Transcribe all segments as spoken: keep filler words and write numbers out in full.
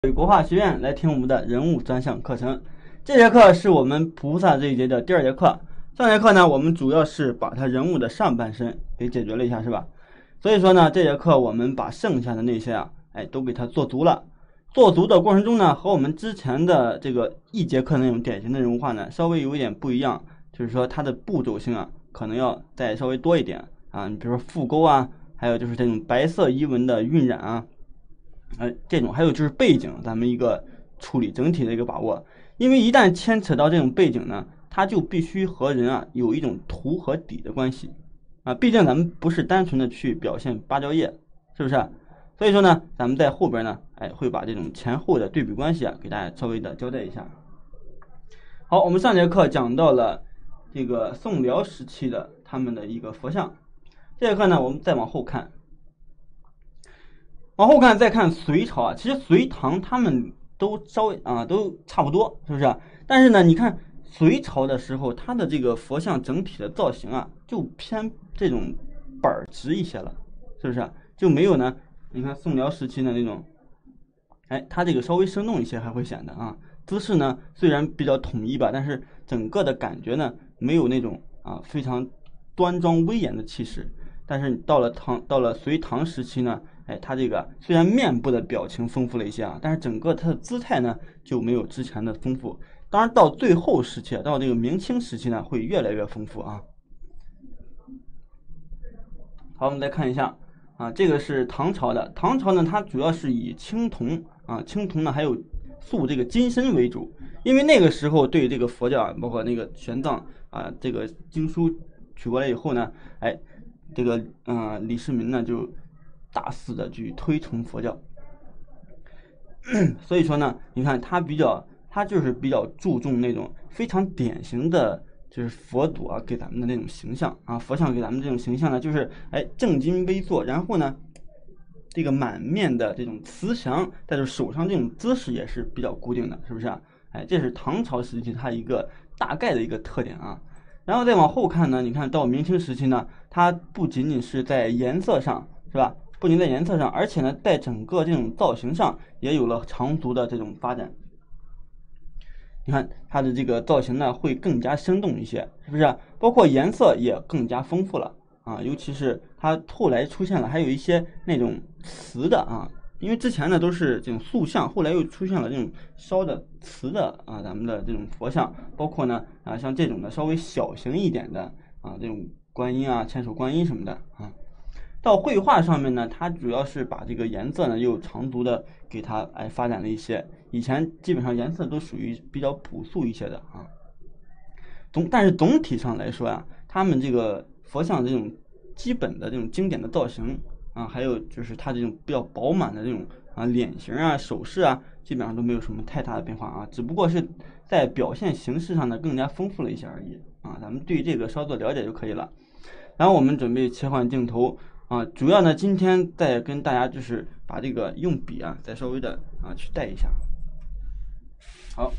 国画学院来听我们的人物专项课程。这节课是我们菩萨这一节的第二节课。上节课呢，我们主要是把他人物的上半身给解决了一下，是吧？所以说呢，这节课我们把剩下的那些啊，哎，都给它做足了。做足的过程中呢，和我们之前的这个一节课那种典型的人物画呢，稍微有一点不一样，就是说它的步骤性啊，可能要再稍微多一点啊。你比如说复勾啊，还有就是这种白色衣纹的晕染啊。呃，这种还有就是背景，咱们一个处理整体的一个把握，因为一旦牵扯到这种背景呢，它就必须和人啊有一种图和底的关系啊，毕竟咱们不是单纯的去表现芭蕉叶，是不是？所以说呢，咱们在后边呢，哎，会把这种前后的对比关系啊，给大家稍微的交代一下。好，我们上节课讲到了这个宋辽时期的他们的一个佛像，这节课呢，我们再往后看。往后看，再看隋朝啊，其实隋唐他们都稍微啊都差不多，是不是？但是呢，你看隋朝的时候，它的这个佛像整体的造型啊，就偏这种板直一些了，是不是？就没有呢，你看宋辽时期的那种，哎，它这个稍微生动一些，还会显得啊，姿势呢虽然比较统一吧，但是整个的感觉呢，没有那种啊非常端庄威严的气势。但是到了唐，到了隋唐时期呢。哎，它这个虽然面部的表情丰富了一些啊，但是整个它的姿态呢就没有之前的丰富。当然到最后时期，到这个明清时期呢，会越来越丰富啊。好，我们再看一下啊，这个是唐朝的。唐朝呢，它主要是以青铜啊，青铜呢还有塑这个金身为主，因为那个时候对这个佛教啊，包括那个玄奘啊，这个经书取过来以后呢，哎，这个嗯、呃、李世民呢就大肆的去推崇佛教，所以说呢，你看他比较，他就是比较注重那种非常典型的，就是佛祖啊给咱们的那种形象啊，佛像给咱们这种形象呢，就是哎正襟危坐，然后呢，这个满面的这种慈祥，但是手上这种姿势也是比较固定的，是不是啊？哎，这是唐朝时期它一个大概的一个特点啊。然后再往后看呢，你看到明清时期呢，它不仅仅是在颜色上，是吧？不仅在颜色上，而且呢，在整个这种造型上也有了长足的这种发展。你看它的这个造型呢，会更加生动一些，是不是？包括颜色也更加丰富了啊，尤其是它后来出现了还有一些那种瓷的啊，因为之前呢都是这种塑像，后来又出现了这种烧的瓷的啊，咱们的这种佛像，包括呢啊像这种的稍微小型一点的啊，这种观音啊、千手观音什么的啊。到绘画上面呢，它主要是把这个颜色呢又长足的给它哎发展了一些。以前基本上颜色都属于比较朴素一些的啊。总但是总体上来说呀、啊，他们这个佛像这种基本的这种经典的造型啊，还有就是它这种比较饱满的这种啊脸型啊、手势啊，基本上都没有什么太大的变化啊，只不过是在表现形式上呢更加丰富了一些而已啊。咱们对这个稍作了解就可以了。然后我们准备切换镜头。啊，主要呢，今天再跟大家就是把这个用笔啊，再稍微的啊去带一下。好，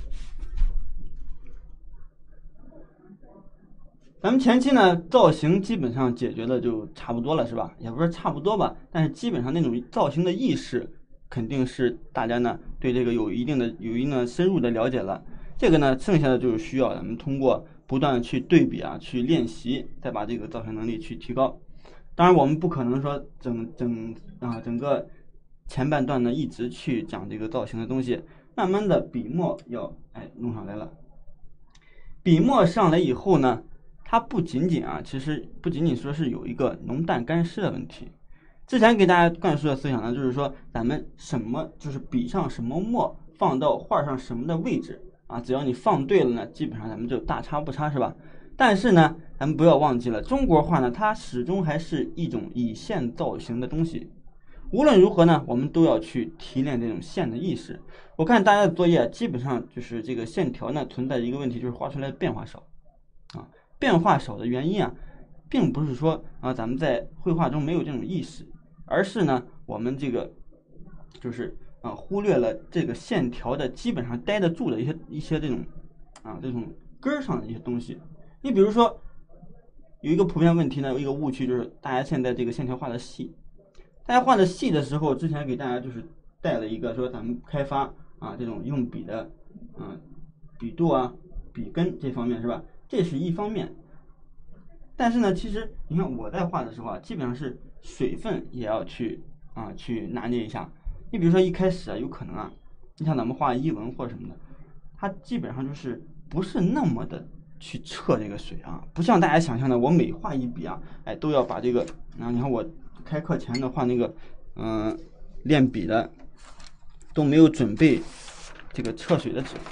咱们前期呢造型基本上解决的就差不多了，是吧？也不是差不多吧，但是基本上那种造型的意识，肯定是大家呢对这个有一定的有一定的深入的了解了。这个呢，剩下的就是需要咱们通过不断的去对比啊，去练习，再把这个造型能力去提高。当然，我们不可能说整整啊整个前半段呢一直去讲这个造型的东西，慢慢的笔墨要哎弄上来了。笔墨上来以后呢，它不仅仅啊，其实不仅仅说是有一个浓淡干湿的问题。之前给大家灌输的思想呢，就是说咱们什么就是笔上什么墨放到画上什么的位置啊，只要你放对了呢，基本上咱们就大差不差，是吧？但是呢，咱们不要忘记了，中国画呢，它始终还是一种以线造型的东西。无论如何呢，我们都要去提炼这种线的意识。我看大家的作业基本上就是这个线条呢存在一个问题，就是画出来的变化少啊。变化少的原因啊，并不是说啊咱们在绘画中没有这种意识，而是呢我们这个就是啊忽略了这个线条的基本上待得住的一些一些这种啊这种根儿上的一些东西。你比如说，有一个普遍问题呢，有一个误区，就是大家现在这个线条画的细，大家画的细的时候，之前给大家就是带了一个说咱们开发啊这种用笔的嗯笔度啊笔根这方面是吧？这是一方面。但是呢，其实你看我在画的时候啊，基本上是水分也要去啊去拿捏一下。你比如说一开始啊，有可能啊，你像咱们画一文或者什么的，它基本上就是不是那么的去测这个水啊，不像大家想象的，我每画一笔啊，哎都要把这个啊，你看我开课前的画那个嗯、呃、练笔的都没有准备这个测水的纸。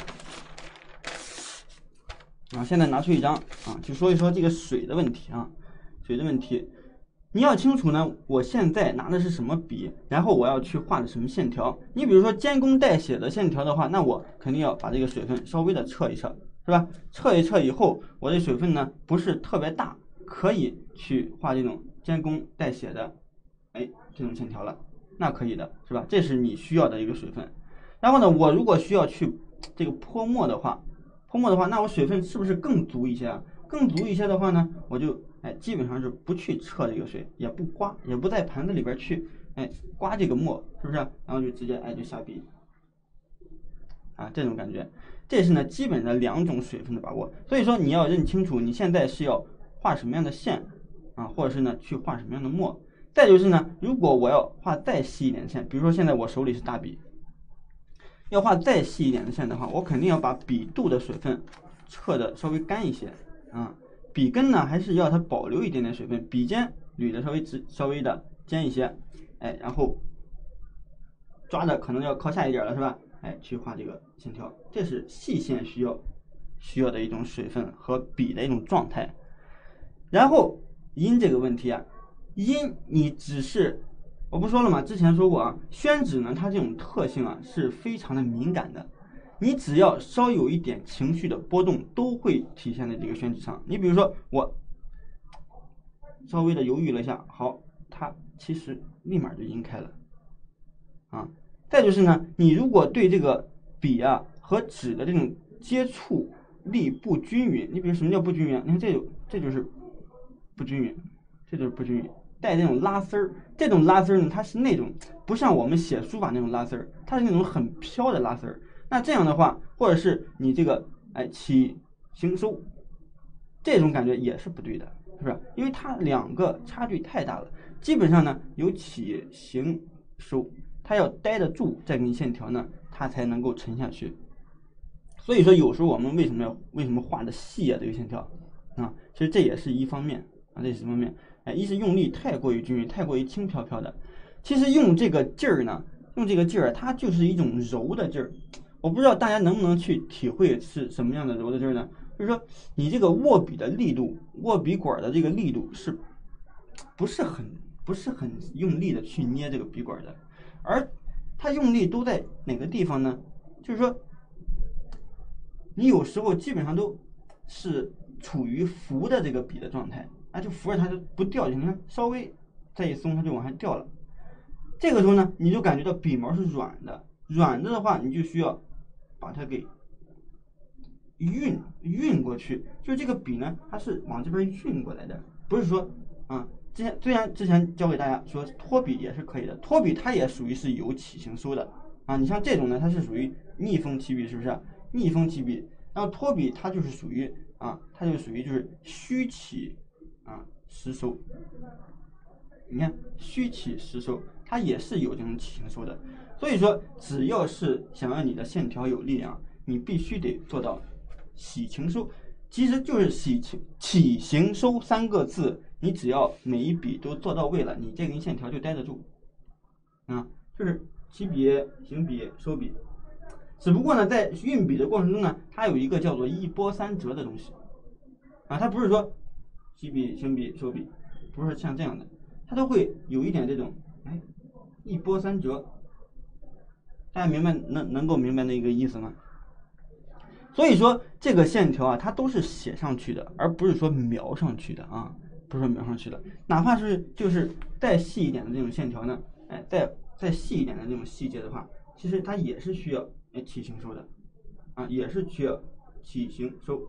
啊，现在拿出一张啊，就说一说这个水的问题啊，水的问题，你要清楚呢，我现在拿的是什么笔，然后我要去画的什么线条。你比如说兼工代写的线条的话，那我肯定要把这个水分稍微的测一测，是吧？测一测以后，我这水分呢不是特别大，可以去画这种兼工代写的，哎，这种线条了，那可以的，是吧？这是你需要的一个水分。然后呢，我如果需要去这个泼墨的话，泼墨的话，那我水分是不是更足一些啊？更足一些的话呢，我就哎基本上是不去测这个水，也不刮，也不在盘子里边去哎刮这个墨，是不是？然后就直接哎就下笔啊，这种感觉，这是呢基本的两种水分的把握。所以说你要认清楚你现在是要画什么样的线啊，或者是呢去画什么样的墨。再就是呢，如果我要画再细一点的线，比如说现在我手里是大笔。要画再细一点的线的话，我肯定要把笔肚的水分测的稍微干一些啊。笔根呢，还是要它保留一点点水分，笔尖捋的稍微直，稍微的尖一些，哎，然后抓的可能要靠下一点了，是吧？哎，去画这个线条，这是细线需要需要的一种水分和笔的一种状态。然后阴这个问题啊，阴你只是。我不说了吗？之前说过啊，宣纸呢，它这种特性啊是非常的敏感的，你只要稍有一点情绪的波动，都会体现在这个宣纸上。你比如说我稍微的犹豫了一下，好，它其实立马就阴开了啊。再就是呢，你如果对这个笔啊和纸的这种接触力不均匀，你比如什么叫不均匀？你看这就这就是不均匀，这就是不均匀。带这种拉丝儿，这种拉丝儿呢，它是那种不像我们写书法那种拉丝儿，它是那种很飘的拉丝儿。那这样的话，或者是你这个哎起行收，这种感觉也是不对的，是不是？因为它两个差距太大了。基本上呢，有起行收，它要待得住这根线条呢，它才能够沉下去。所以说，有时候我们为什么要为什么画的细啊这个线条啊？其实这也是一方面啊，这是一方面。哎，一是用力太过于均匀，太过于轻飘飘的。其实用这个劲儿呢，用这个劲儿，它就是一种柔的劲儿。我不知道大家能不能去体会是什么样的柔的劲儿呢？就是说，你这个握笔的力度，握笔管的这个力度是，不是很不是很用力的去捏这个笔管的，而它用力都在哪个地方呢？就是说，你有时候基本上都是处于扶的这个笔的状态。啊，就扶着它就不掉进去，你看稍微再一松，它就往下掉了。这个时候呢，你就感觉到笔毛是软的，软的的话，你就需要把它给运运过去。就是这个笔呢，它是往这边运过来的，不是说啊，之前虽然之前教给大家说托笔也是可以的，托笔它也属于是有起行收的啊。你像这种呢，它是属于逆风起笔，是不是？逆风起笔，然后托笔它就是属于啊，它就属于就是虚起。啊，实收，你看虚起实收，它也是有这种起行收的。所以说，只要是想让你的线条有力量，你必须得做到起行收。其实就是起起起行收三个字，你只要每一笔都做到位了，你这根线条就待得住。啊，就是起笔、行笔、收笔。只不过呢，在运笔的过程中呢，它有一个叫做一波三折的东西。啊，它不是说。起笔、行笔、收笔，不是像这样的，它都会有一点这种，哎，一波三折。大家明白能能够明白那个意思吗？所以说这个线条啊，它都是写上去的，而不是说描上去的啊，不是说描上去的。哪怕是就是再细一点的这种线条呢，哎，再再细一点的这种细节的话，其实它也是需要哎起行收的，啊，也是需要起行收。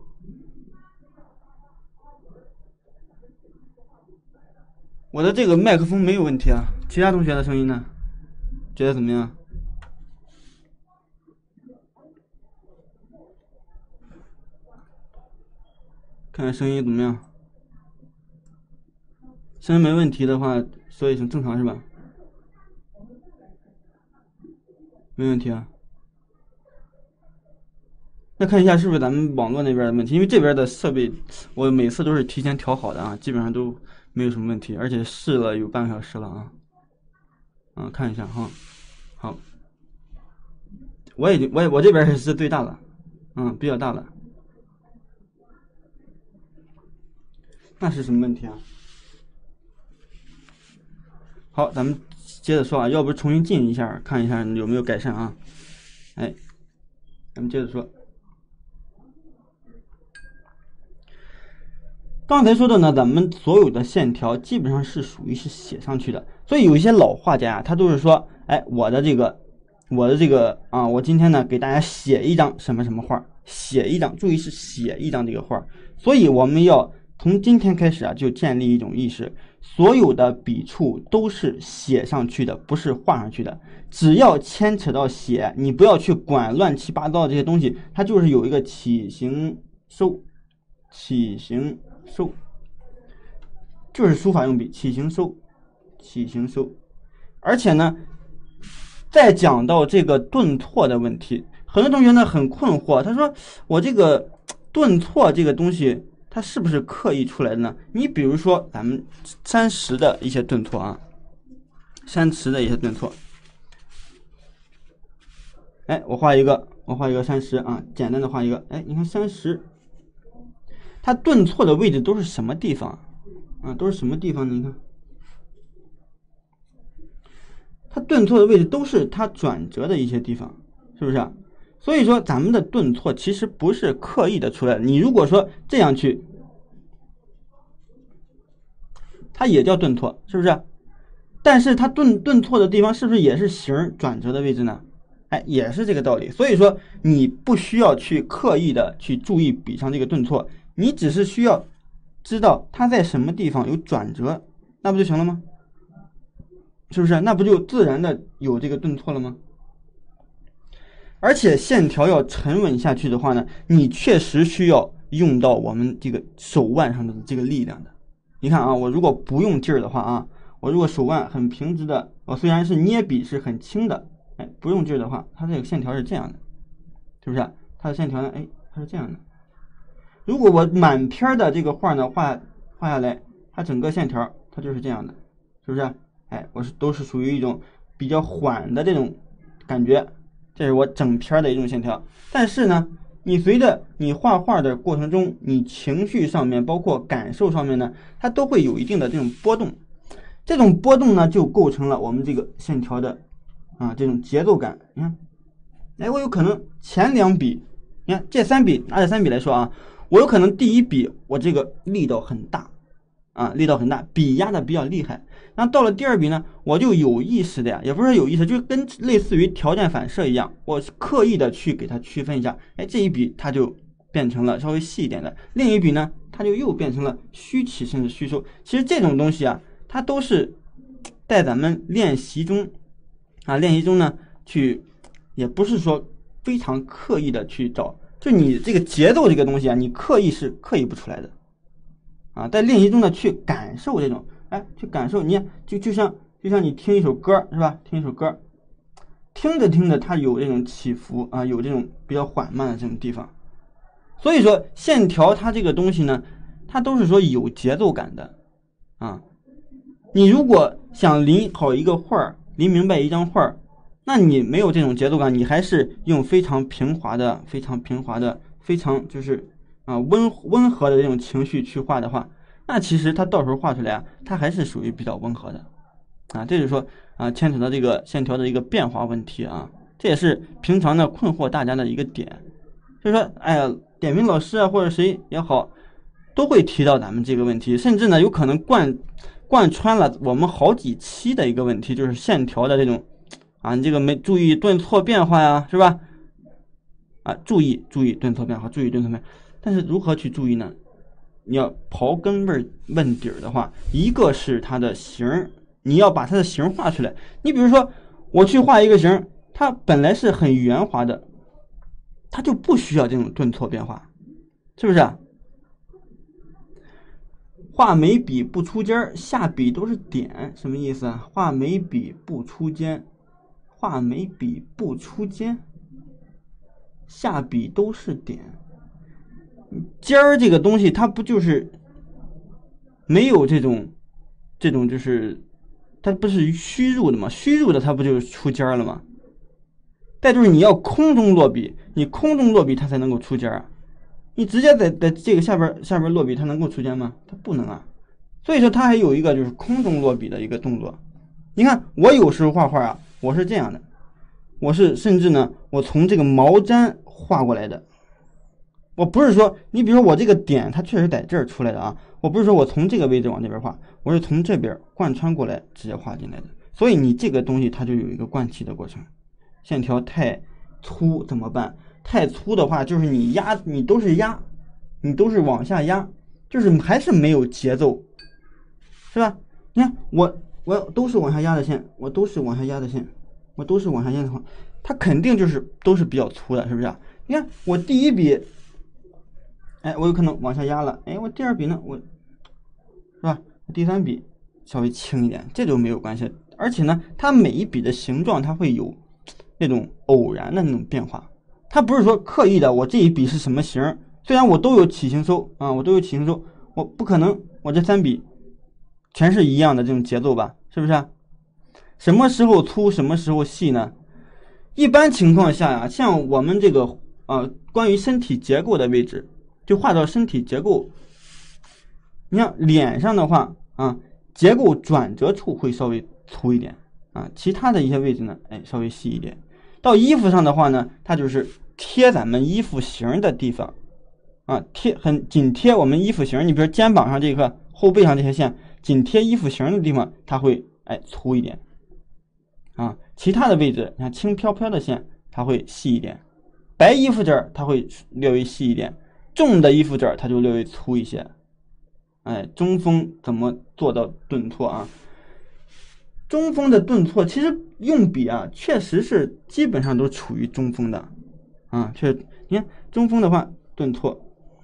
我的这个麦克风没有问题啊，其他同学的声音呢？觉得怎么样？ 看看声音怎么样？声音没问题的话，说一声正常是吧？没问题啊。那看一下是不是咱们网络那边的问题，因为这边的设备我每次都是提前调好的啊，基本上都没有什么问题，而且试了有半个小时了啊。啊，看一下哈，好，我已经我我这边是最大的，嗯，比较大的。那是什么问题啊？好，咱们接着说啊，要不重新进一下，看一下有没有改善啊？哎，咱们接着说。刚才说的呢，咱们所有的线条基本上是属于是写上去的，所以有一些老画家啊，他都是说，哎，我的这个，我的这个啊，我今天呢给大家写一张什么什么画，写一张，注意是写一张这个画，所以我们要从今天开始啊，就建立一种意识，所有的笔触都是写上去的，不是画上去的。只要牵扯到写，你不要去管乱七八糟的这些东西，它就是有一个起形收，起形收，就是书法用笔，起形收，起形收。而且呢，再讲到这个顿挫的问题，很多同学呢很困惑，他说我这个顿挫这个东西，它是不是刻意出来的呢？你比如说咱们山石的一些顿挫啊，山石的一些顿挫。哎，我画一个，我画一个山石啊，简单的画一个。哎，你看山石，它顿挫的位置都是什么地方啊？都是什么地方呢？你看，它顿挫的位置都是它转折的一些地方，是不是啊？所以说咱们的顿挫其实不是刻意的出来的。你如果说这样去，它也叫顿挫，是不是？但是它顿顿挫的地方是不是也是形转折的位置呢？哎，也是这个道理。所以说你不需要去刻意的去注意笔上这个顿挫，你只是需要知道它在什么地方有转折，那不就行了吗？是不是？那不就自然的有这个顿挫了吗？而且线条要沉稳下去的话呢，你确实需要用到我们这个手腕上的这个力量的。你看啊，我如果不用劲儿的话啊，我如果手腕很平直的，我虽然是捏笔是很轻的，哎，不用劲儿的话，它这个线条是这样的，是不是？它的线条呢，哎，它是这样的。如果我满篇的这个画呢画画下来，它整个线条它就是这样的，是不是？哎，我是都是属于一种比较缓的这种感觉，这是我整篇的一种线条。但是呢，你随着你画画的过程中，你情绪上面包括感受上面呢，它都会有一定的这种波动。这种波动呢，就构成了我们这个线条的啊这种节奏感。你看，哎，我有可能前两笔，你看这三笔拿这三笔来说啊，我有可能第一笔我这个力道很大啊，力道很大，笔压的比较厉害。然后到了第二笔呢，我就有意识的呀，也不是有意识，就跟类似于条件反射一样，我刻意的去给它区分一下，哎，这一笔它就变成了稍微细一点的，另一笔呢，它就又变成了虚起甚至虚收。其实这种东西啊，它都是在咱们练习中啊，练习中呢去，也不是说非常刻意的去找，就你这个节奏这个东西啊，你刻意是刻意不出来的啊，在练习中呢去感受这种。哎，去感受，你就就像就像你听一首歌是吧？听一首歌，听着听着它有这种起伏啊，有这种比较缓慢的这种地方。所以说线条它这个东西呢，它都是说有节奏感的啊。你如果想临好一个画，临明白一张画，那你没有这种节奏感，你还是用非常平滑的、非常平滑的、非常就是啊温温和的这种情绪去画的话。那其实它到时候画出来啊，它还是属于比较温和的，啊，这就是说啊，牵扯到这个线条的一个变化问题啊，这也是平常呢困惑大家的一个点，就是说，哎呀，点评老师啊或者谁也好，都会提到咱们这个问题，甚至呢有可能贯贯穿了我们好几期的一个问题，就是线条的这种啊，你这个没注意顿挫变化呀，是吧？啊，注意注意顿挫变化，注意顿挫变化，但是如何去注意呢？你要刨根问问底儿的话，一个是它的形，你要把它的形画出来。你比如说，我去画一个形，它本来是很圆滑的，它就不需要这种顿挫变化，是不是啊？ 画眉笔不出尖儿，下笔都是点，什么意思啊？画眉笔不出尖，画眉笔不出尖，下笔都是点。尖儿这个东西，它不就是没有这种这种就是它不是虚入的吗？虚入的它不就是出尖了吗？再就是你要空中落笔，你空中落笔它才能够出尖啊。你直接在在这个下边下边落笔，它能够出尖吗？它不能啊。所以说它还有一个就是空中落笔的一个动作。你看我有时候画画啊，我是这样的，我是甚至呢，我从这个毛毡画过来的。我不是说你比如说我这个点它确实在这儿出来的啊，我不是说我从这个位置往这边画，我是从这边贯穿过来直接画进来的。所以你这个东西它就有一个贯起的过程。线条太粗怎么办？太粗的话，就是你压，你都是压，你都是往下压，就是还是没有节奏，是吧？你看我我都是往下压的线，我都是往下压的线，我都是往下压的话，它肯定就是都是比较粗的，是不是？你看我第一笔，哎，我有可能往下压了，哎，我第二笔呢，我是吧？第三笔稍微轻一点，这就没有关系。而且呢，它每一笔的形状它会有那种偶然的那种变化。它不是说刻意的，我这一笔是什么形，虽然我都有起形收啊，我都有起形收，我不可能我这三笔全是一样的这种节奏吧，是不是啊？什么时候粗，什么时候细呢？一般情况下呀、啊，像我们这个啊、呃，关于身体结构的位置，就画到身体结构。你像脸上的话啊，结构转折处会稍微粗一点啊，其他的一些位置呢，哎，稍微细一点。到衣服上的话呢，它就是贴咱们衣服型的地方啊，贴很紧贴我们衣服型。你比如肩膀上这个、后背上这些线，紧贴衣服型的地方，它会哎粗一点啊。其他的位置，你看轻飘飘的线，它会细一点。白衣服这儿它会略微细一点，重的衣服这儿它就略微粗一些。哎，中锋怎么做到顿挫啊？中锋的顿挫，其实用笔啊，确实是基本上都处于中锋的啊。确实，你看中锋的话，顿挫，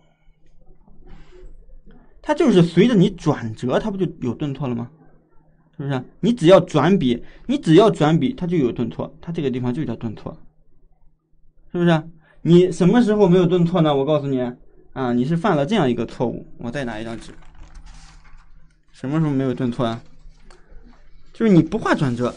它就是随着你转折，它不就有顿挫了吗？是不是？你只要转笔，你只要转笔，它就有顿挫，它这个地方就叫顿挫，是不是？你什么时候没有顿挫呢？我告诉你啊，你是犯了这样一个错误。我再拿一张纸，什么时候没有顿挫啊？就是你不画转折，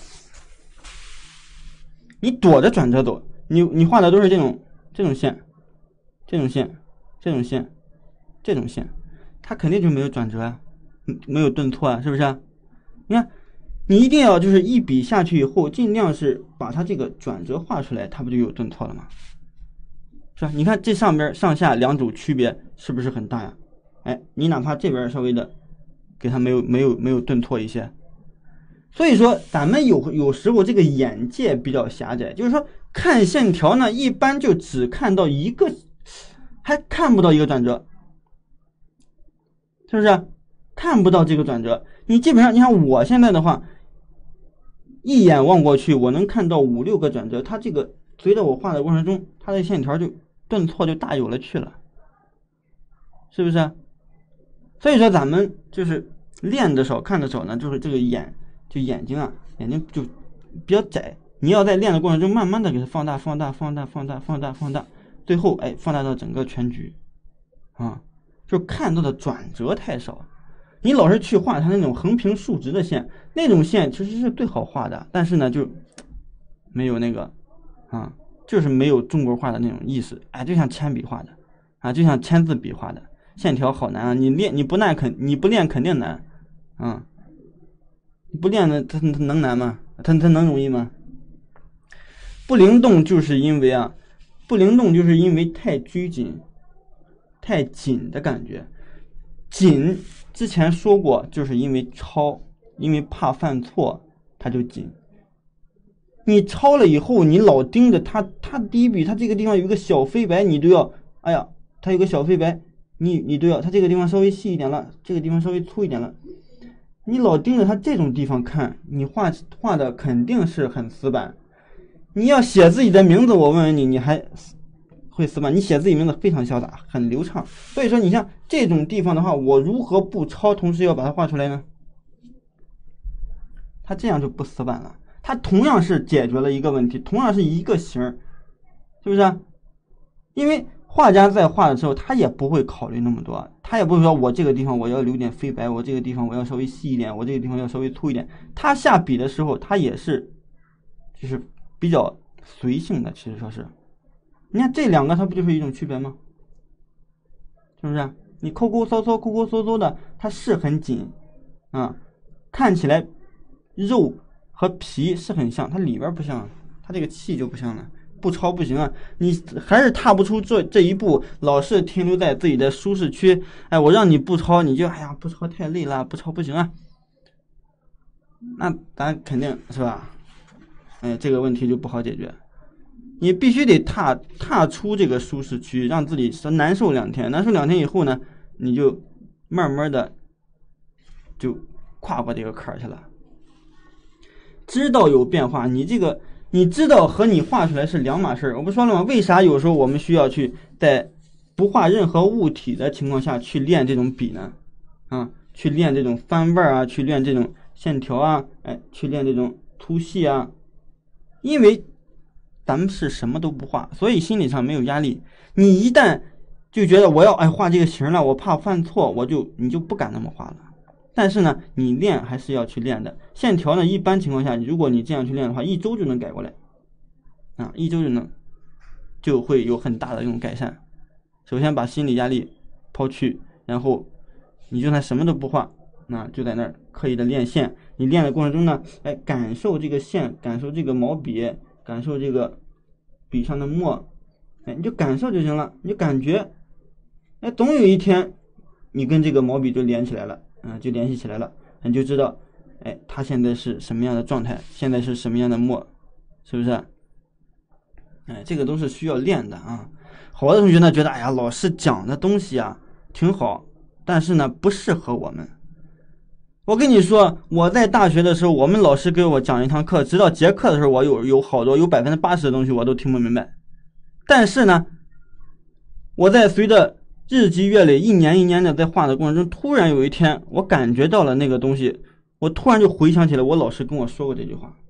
你躲着转折走，你你画的都是这种这种线，这种线，这种线，这种线，它肯定就没有转折啊，没有顿挫啊，是不是？你看，你一定要就是一笔下去以后，尽量是把它这个转折画出来，它不就有顿挫了吗？是吧？你看这上边上下两组区别是不是很大呀？哎，你哪怕这边稍微的给它没有没有没有顿挫一些。所以说咱们有有时候这个眼界比较狭窄，就是说看线条呢，一般就只看到一个，还看不到一个转折，是不是？看不到这个转折，你基本上你看我现在的话，一眼望过去，我能看到五六个转折，它这个随着我画的过程中，它的线条就顿挫就大有了去了，是不是？所以说咱们就是练的少看的少呢，就是这个眼。就眼睛啊，眼睛就比较窄，你要在练的过程中慢慢的给它放大、放大、放大、放大、放大、放大，最后哎放大到整个全局，啊，就看到的转折太少。你老是去画它那种横平竖直的线，那种线其实是最好画的，但是呢就没有那个啊，就是没有中国画的那种意思，哎，就像铅笔画的啊，就像签字笔画的，线条好难啊，你练你不练肯你不练肯定难，啊。不练的它它能难吗？它它能容易吗？不灵动就是因为啊，不灵动就是因为太拘谨、太紧的感觉。紧之前说过，就是因为抄，因为怕犯错，它就紧。你抄了以后，你老盯着它，它第一笔它这个地方有一个小飞白，你都要，哎呀，它有个小飞白，你你都要，它这个地方稍微细一点了，这个地方稍微粗一点了。你老盯着它这种地方看，你画画的肯定是很死板。你要写自己的名字，我问问你，你还会死板，你写自己名字非常潇洒，很流畅。所以说，你像这种地方的话，我如何不抄，同时要把它画出来呢？它这样就不死板了。它同样是解决了一个问题，同样是一个形，是不是？因为画家在画的时候，他也不会考虑那么多，他也不会说我这个地方我要留点飞白，我这个地方我要稍微细一点，我这个地方要稍微粗一点。他下笔的时候，他也是就是比较随性的，其实说是。你看这两个，它不就是一种区别吗？是不是？你抠抠搜搜、抠抠搜搜的，它是很紧啊，看起来肉和皮是很像，它里边不像，它这个气就不像了。不抄不行啊，你还是踏不出这这一步，老是停留在自己的舒适区。哎，我让你不抄，你就哎呀不抄太累了，不抄不行啊。那咱肯定是吧？哎，这个问题就不好解决。你必须得踏踏出这个舒适区，让自己难受两天，难受两天以后呢，你就慢慢的就跨过这个坎儿去了。知道有变化，你这个你知道和你画出来是两码事。我不说了吗？为啥有时候我们需要去在不画任何物体的情况下去练这种笔呢？啊，去练这种翻味啊，去练这种线条啊，哎，去练这种粗细啊。因为咱们是什么都不画，所以心理上没有压力。你一旦就觉得我要哎画这个形了，我怕犯错，我就你就不敢那么画了。但是呢，你练还是要去练的。线条呢，一般情况下，如果你这样去练的话，一周就能改过来，啊，一周就能就会有很大的这种改善。首先把心理压力抛去，然后你就算什么都不画，那就在那儿刻意的练线。你练的过程中呢，哎，感受这个线，感受这个毛笔，感受这个笔上的墨，哎，你就感受就行了，你就感觉，哎，总有一天你跟这个毛笔就连起来了。嗯，就联系起来了，你就知道，哎，他现在是什么样的状态，现在是什么样的墨，是不是？哎，这个都是需要练的啊。好的同学呢，觉得哎呀，老师讲的东西啊挺好，但是呢不适合我们。我跟你说，我在大学的时候，我们老师给我讲一堂课，直到结课的时候，我有有好多有百分之八十的东西我都听不明白。但是呢，我在随着日积月累，一年一年的在画的过程中，突然有一天我感觉到了那个东西，我突然就回想起来我老师跟我说过这句话，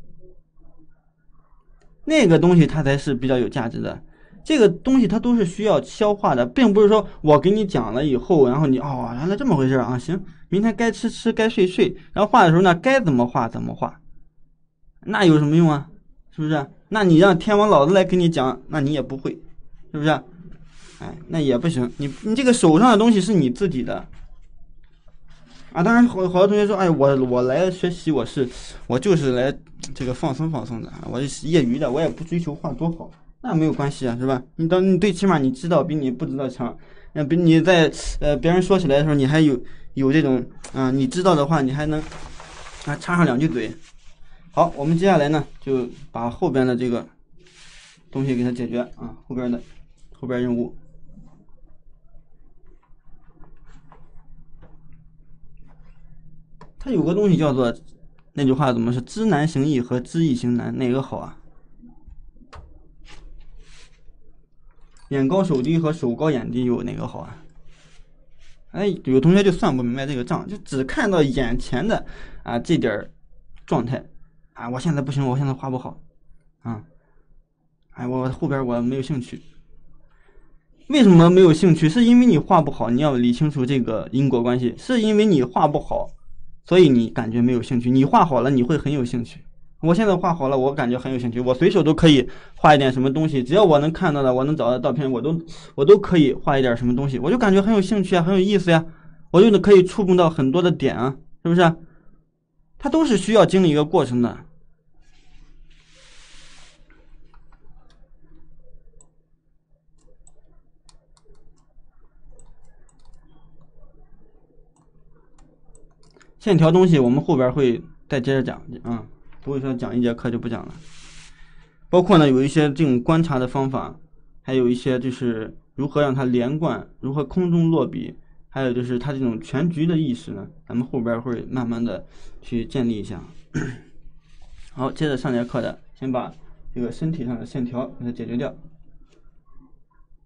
那个东西它才是比较有价值的。这个东西它都是需要消化的，并不是说我给你讲了以后，然后你哦原来这么回事啊，行，明天该吃吃该睡睡，然后画的时候呢该怎么画怎么画，那有什么用啊？是不是？那你让天王老子来给你讲，那你也不会，是不是？哎，那也不行，你你这个手上的东西是你自己的啊。当然好好多同学说，哎，我我来学习，我是我就是来这个放松放松的，我是业余的，我也不追求画多好，那没有关系啊，是吧？你当你最起码你知道比你不知道强，那比你在呃别人说起来的时候，你还有有这种啊、呃，你知道的话，你还能啊插上两句嘴。好，我们接下来呢就把后边的这个东西给它解决啊，后边的后边任务。它有个东西叫做那句话怎么是知难行易和知易行难，哪个好啊？眼高手低和手高眼低有哪个好啊？哎，有同学就算不明白这个账，就只看到眼前的啊这点状态啊，我现在不行，我现在画不好啊，哎，我后边我没有兴趣。为什么没有兴趣？是因为你画不好，你要理清楚这个因果关系，是因为你画不好。所以你感觉没有兴趣，你画好了你会很有兴趣。我现在画好了，我感觉很有兴趣，我随手都可以画一点什么东西，只要我能看到的，我能找到照片，我都我都可以画一点什么东西，我就感觉很有兴趣啊，很有意思呀，我就可以触碰到很多的点啊，是不是？它都是需要经历一个过程的。线条东西我们后边会再接着讲啊，不会说讲一节课就不讲了。包括呢有一些这种观察的方法，还有一些就是如何让它连贯，如何空中落笔，还有就是它这种全局的意识呢，咱们后边会慢慢的去建立一下。好，接着上节课的先把这个身体上的线条给它解决掉。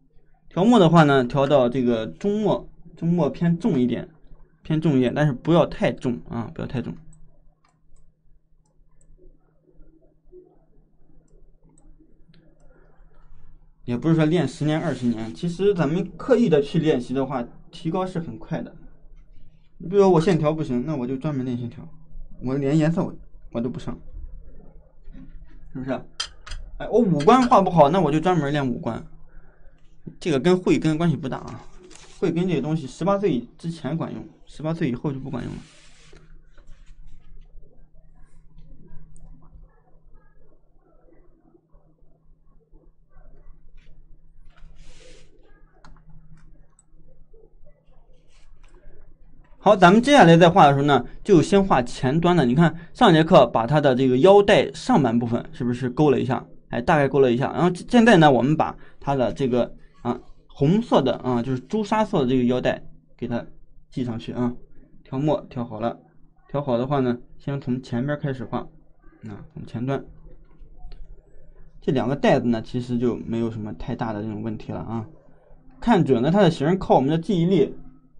调墨的话呢，调到这个中墨，中墨偏重一点，偏重一点，但是不要太重啊，不要太重。也不是说练十年二十年，其实咱们刻意的去练习的话，提高是很快的。你比如我线条不行，那我就专门练线条，我连颜色我我都不上，是不是？哎，我五官画不好，那我就专门练五官。这个跟慧根关系不大啊，慧根这个东西，十八岁之前管用，十八岁以后就不管用了。好，咱们接下来在画的时候呢，就先画前端的。你看上节课把它的这个腰带上半部分是不是勾了一下？哎，大概勾了一下。然后现在呢，我们把它的这个啊红色的啊，就是朱砂色的这个腰带给它系上去啊。调墨调好了，调好的话呢，先从前边开始画，啊，从前端。这两个带子呢，其实就没有什么太大的这种问题了啊。看准了它的形，靠我们的记忆力。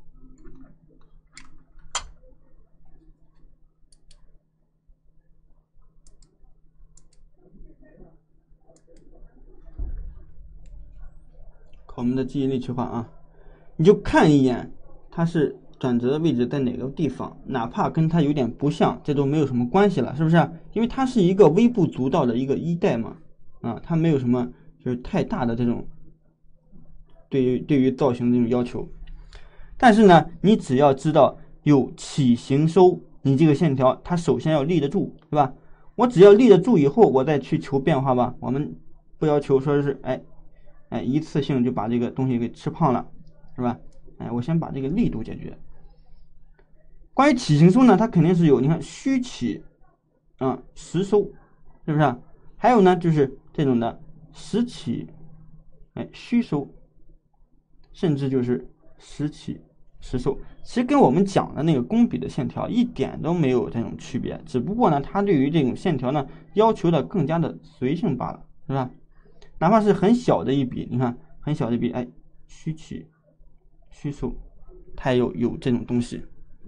我们的记忆力去画啊，你就看一眼它是转折的位置在哪个地方，哪怕跟它有点不像，这都没有什么关系了，是不是？因为它是一个微不足道的一个衣带嘛，啊，它没有什么就是太大的这种对于对于造型的这种要求。但是呢，你只要知道有起形收，你这个线条它首先要立得住，对吧？我只要立得住以后，我再去求变化吧。我们不要求说是哎。哎，一次性就把这个东西给吃胖了，是吧？哎，我先把这个力度解决。关于起形收呢，它肯定是有，你看虚起啊，实收，是不是？还有呢，就是这种的实起，哎，虚收，甚至就是实起实收。其实跟我们讲的那个工笔的线条一点都没有这种区别，只不过呢，它对于这种线条呢要求的更加的随性罢了，是吧？哪怕是很小的一笔，你看很小的一笔，哎，虚起虚收，它也有有这种东西，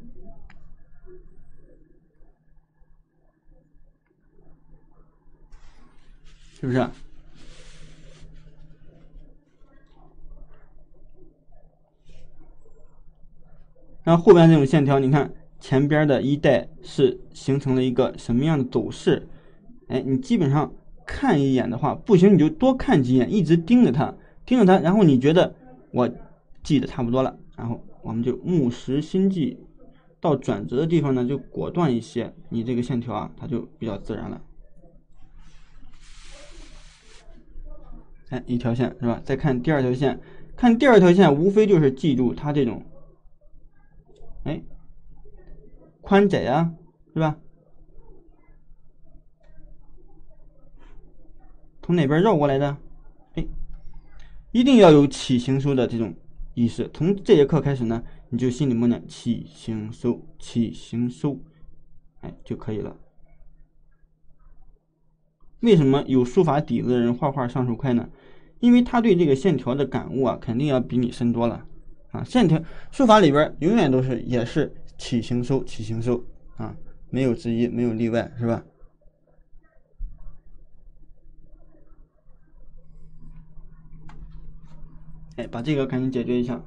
是不是？然后后边这种线条，你看前边的一带是形成了一个什么样的走势？哎，你基本上看一眼的话，不行你就多看几眼，一直盯着它，盯着它，然后你觉得我记得差不多了，然后我们就目识心记，到转折的地方呢就果断一些，你这个线条啊它就比较自然了。哎，一条线是吧？再看第二条线，看第二条线无非就是记住它这种，哎，宽窄啊，是吧？从哪边绕过来的？哎，一定要有起形收的这种意识。从这节课开始呢，你就心里默念起形收，起形收，哎就可以了。为什么有书法底子的人画画上手快呢？因为他对这个线条的感悟啊，肯定要比你深多了啊。线条书法里边永远都是也是起形收，起形收啊，没有之一，没有例外，是吧？哎，把这个赶紧解决一下。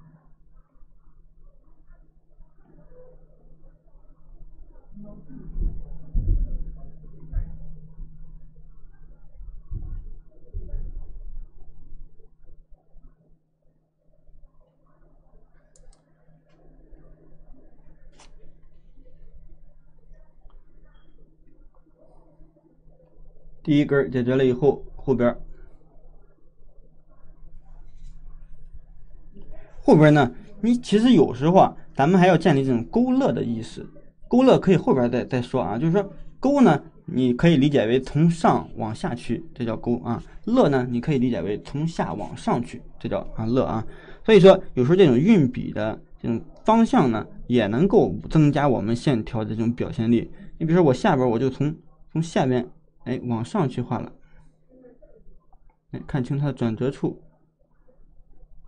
第一根解决了以后，后边后边呢，你其实有时候啊，咱们还要建立这种勾勒的意识。勾勒可以后边再再说啊，就是说勾呢，你可以理解为从上往下去，这叫勾啊；勒呢，你可以理解为从下往上去，这叫啊勒啊。所以说，有时候这种运笔的这种方向呢，也能够增加我们线条的这种表现力。你比如说我下边我就从从下边哎往上去画了，哎看清它的转折处。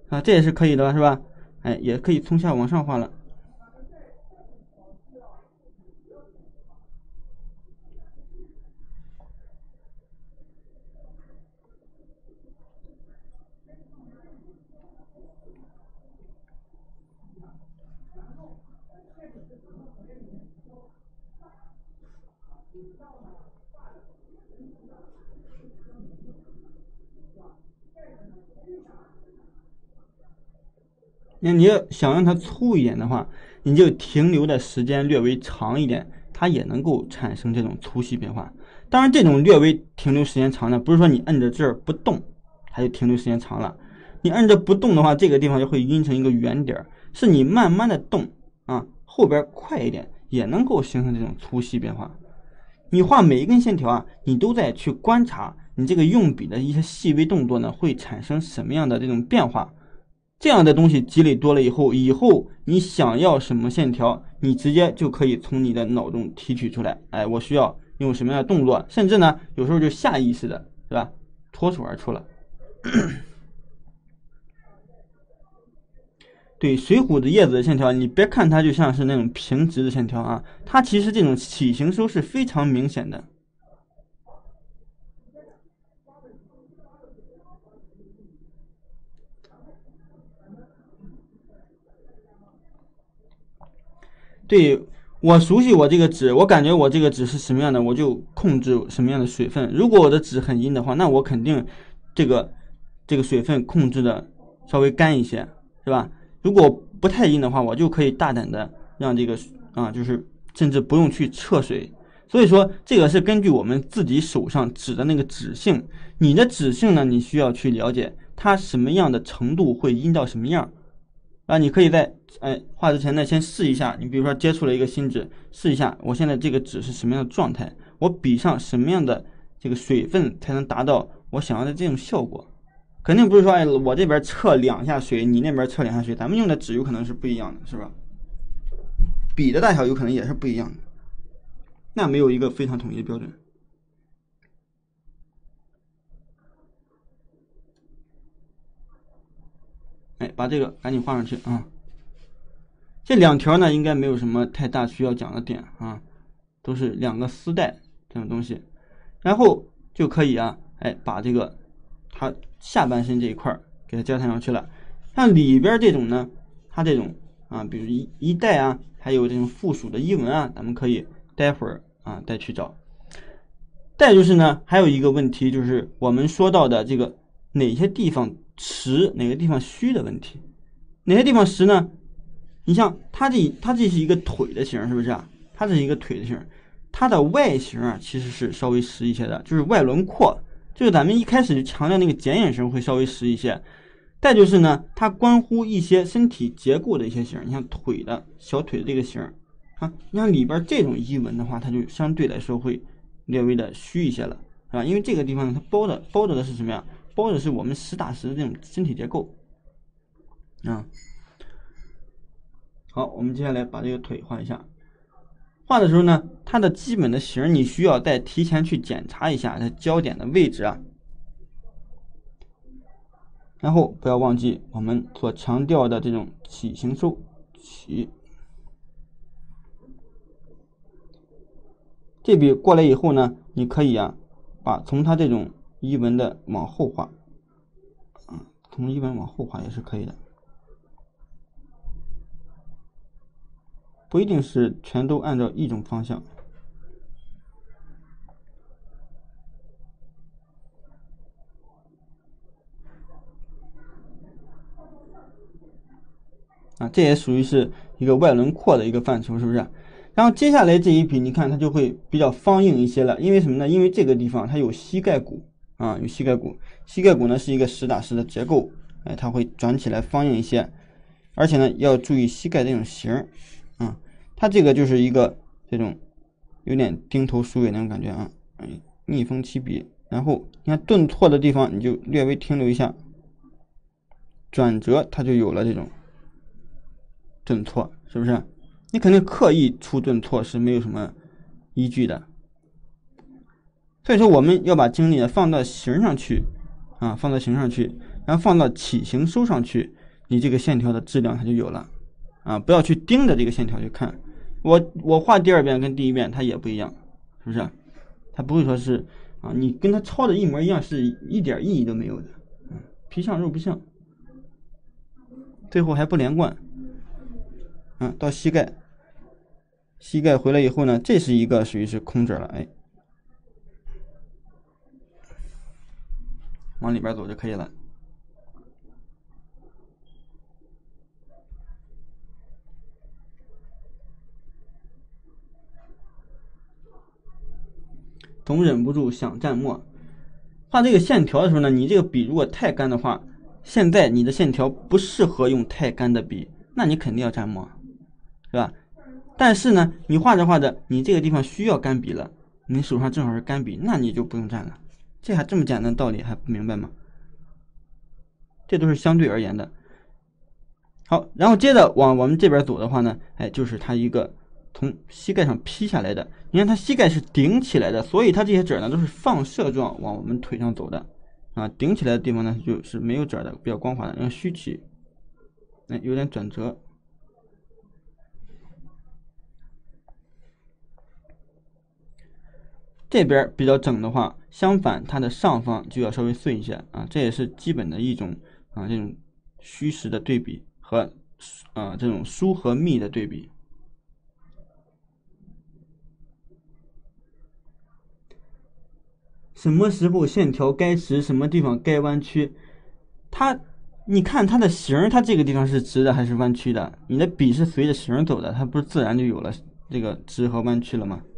啊，这也是可以的，是吧？哎，也可以从下往上画了。那你要想让它粗一点的话，你就停留的时间略微长一点，它也能够产生这种粗细变化。当然，这种略微停留时间长的，不是说你摁着这儿不动，它就停留时间长了。你摁着不动的话，这个地方就会晕成一个圆点，是你慢慢的动啊，后边快一点，也能够形成这种粗细变化。你画每一根线条啊，你都在去观察你这个用笔的一些细微动作呢，会产生什么样的这种变化。这样的东西积累多了以后，以后你想要什么线条，你直接就可以从你的脑中提取出来。哎，我需要用什么样的动作，甚至呢，有时候就下意识的，是吧？脱手而出了。对，水浒的叶子的线条，你别看它就像是那种平直的线条啊，它其实这种起形收是非常明显的。对，我熟悉我这个纸，我感觉我这个纸是什么样的，我就控制什么样的水分。如果我的纸很阴的话，那我肯定这个这个水分控制的稍微干一些，是吧？如果不太阴的话，我就可以大胆的让这个啊，就是甚至不用去测水。所以说，这个是根据我们自己手上纸的那个纸性，你的纸性呢，你需要去了解它什么样的程度会阴到什么样。啊，你可以在哎画之前呢，先试一下。你比如说接触了一个新纸，试一下我现在这个纸是什么样的状态，我笔上什么样的这个水分才能达到我想要的这种效果。肯定不是说哎我这边测两下水，你那边测两下水，咱们用的纸有可能是不一样的，是吧？笔的大小有可能也是不一样的，那没有一个非常统一的标准。哎，把这个赶紧画上去啊！这两条呢，应该没有什么太大需要讲的点啊，都是两个丝带这种东西，然后就可以啊，哎，把这个它下半身这一块给它交叉上去了。像里边这种呢，它这种啊，比如一一带啊，还有这种附属的衣纹啊，咱们可以待会儿啊再去找。再就是呢，还有一个问题就是我们说到的这个哪些地方实，哪个地方虚的问题。哪些地方实呢？你像它这它这是一个腿的形，是不是啊？它这是一个腿的形，它的外形啊其实是稍微实一些的，就是外轮廓，就是咱们一开始就强调那个剪影形会稍微实一些。再就是呢，它关乎一些身体结构的一些形，你像腿的小腿的这个形啊，你像里边这种衣纹的话，它就相对来说会略微的虚一些了，是吧？因为这个地方它包的包着的是什么呀？包的是我们实打实的这种身体结构啊。好，我们接下来把这个腿画一下。画的时候呢，它的基本的形你需要再提前去检查一下它焦点的位置啊。然后不要忘记我们所强调的这种起形收起。这笔过来以后呢，你可以啊，把从它这种衣纹的往后画，啊，从衣纹往后画也是可以的。不一定是全都按照一种方向。啊，这也属于是一个外轮廓的一个范畴，是不是？然后接下来这一笔，你看它就会比较方硬一些了，因为什么呢？因为这个地方它有膝盖骨啊，有膝盖骨，膝盖骨呢是一个实打实的结构，哎，它会转起来方硬一些，而且呢要注意膝盖这种形儿。啊，它这个就是一个这种有点钉头鼠尾那种感觉啊，嗯，逆风起笔，然后你看顿挫的地方你就略微停留一下，转折它就有了这种顿挫，是不是？你肯定刻意出顿挫是没有什么依据的，所以说我们要把精力放到形上去啊，放到形上去，然后放到起形收上去， 你这个线条的质量它就有了啊！不要去盯着这个线条去看，我我画第二遍跟第一遍它也不一样，是不是？它不会说是啊，你跟它抄的一模一样，是一点意义都没有的。嗯，皮像肉不像，最后还不连贯。嗯，到膝盖，膝盖回来以后呢，这是一个属于是空褶了，哎，往里边走就可以了。总忍不住想蘸墨。画这个线条的时候呢，你这个笔如果太干的话，现在你的线条不适合用太干的笔，那你肯定要蘸墨，是吧？但是呢，你画着画着，你这个地方需要干笔了，你手上正好是干笔，那你就不用蘸了。这还这么简单的道理还不明白吗？这都是相对而言的。好，然后接着往我们这边走的话呢，哎，就是它一个从膝盖上劈下来的。你看它膝盖是顶起来的，所以它这些褶呢都是放射状往我们腿上走的啊。顶起来的地方呢就是没有褶的，比较光滑的，要虚起，哎，有点转折。这边比较整的话，相反它的上方就要稍微碎一些啊，这也是基本的一种啊这种虚实的对比和啊这种疏和密的对比。什么时候线条该直，什么地方该弯曲？它，你看它的形，它这个地方是直的还是弯曲的？你的笔是随着形走的，它不是自然就有了这个直和弯曲了吗？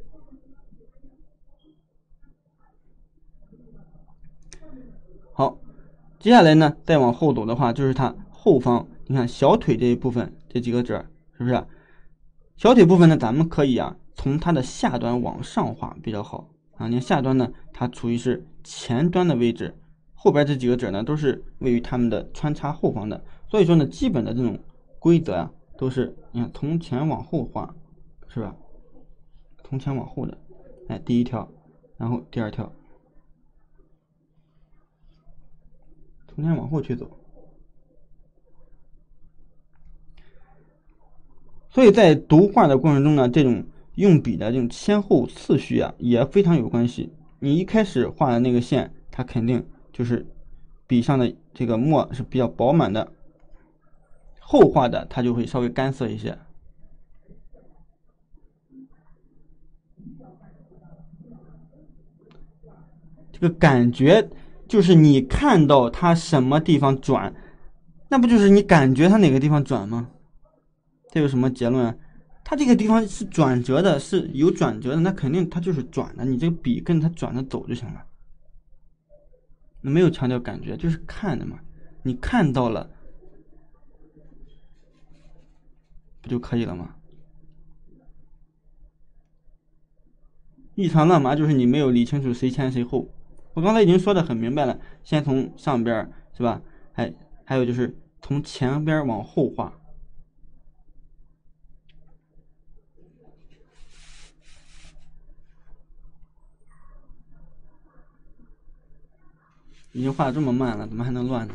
好，接下来呢，再往后走的话，就是它后方，你看小腿这一部分这几个褶，是不是？小腿部分呢，咱们可以啊，从它的下端往上画比较好啊。你看下端呢，它处于是前端的位置，后边这几个褶呢，都是位于它们的穿插后方的。所以说呢，基本的这种规则啊，都是你看从前往后画，是吧？从前往后的，哎，第一条，然后第二条。从前往后去走，所以在读画的过程中呢，这种用笔的这种先后次序啊，也非常有关系。你一开始画的那个线，它肯定就是笔上的这个墨是比较饱满的，后画的它就会稍微干涩一些。这个感觉就是你看到它什么地方转，那不就是你感觉它哪个地方转吗？这有什么结论啊？它这个地方是转折的，是有转折的，那肯定它就是转的，你这个笔跟它转着走就行了。没有强调感觉，就是看的嘛，你看到了不就可以了吗？一团乱麻就是你没有理清楚谁前谁后。我刚才已经说的很明白了，先从上边是吧？还还有就是从前边往后画。已经画的这么慢了，怎么还能乱呢？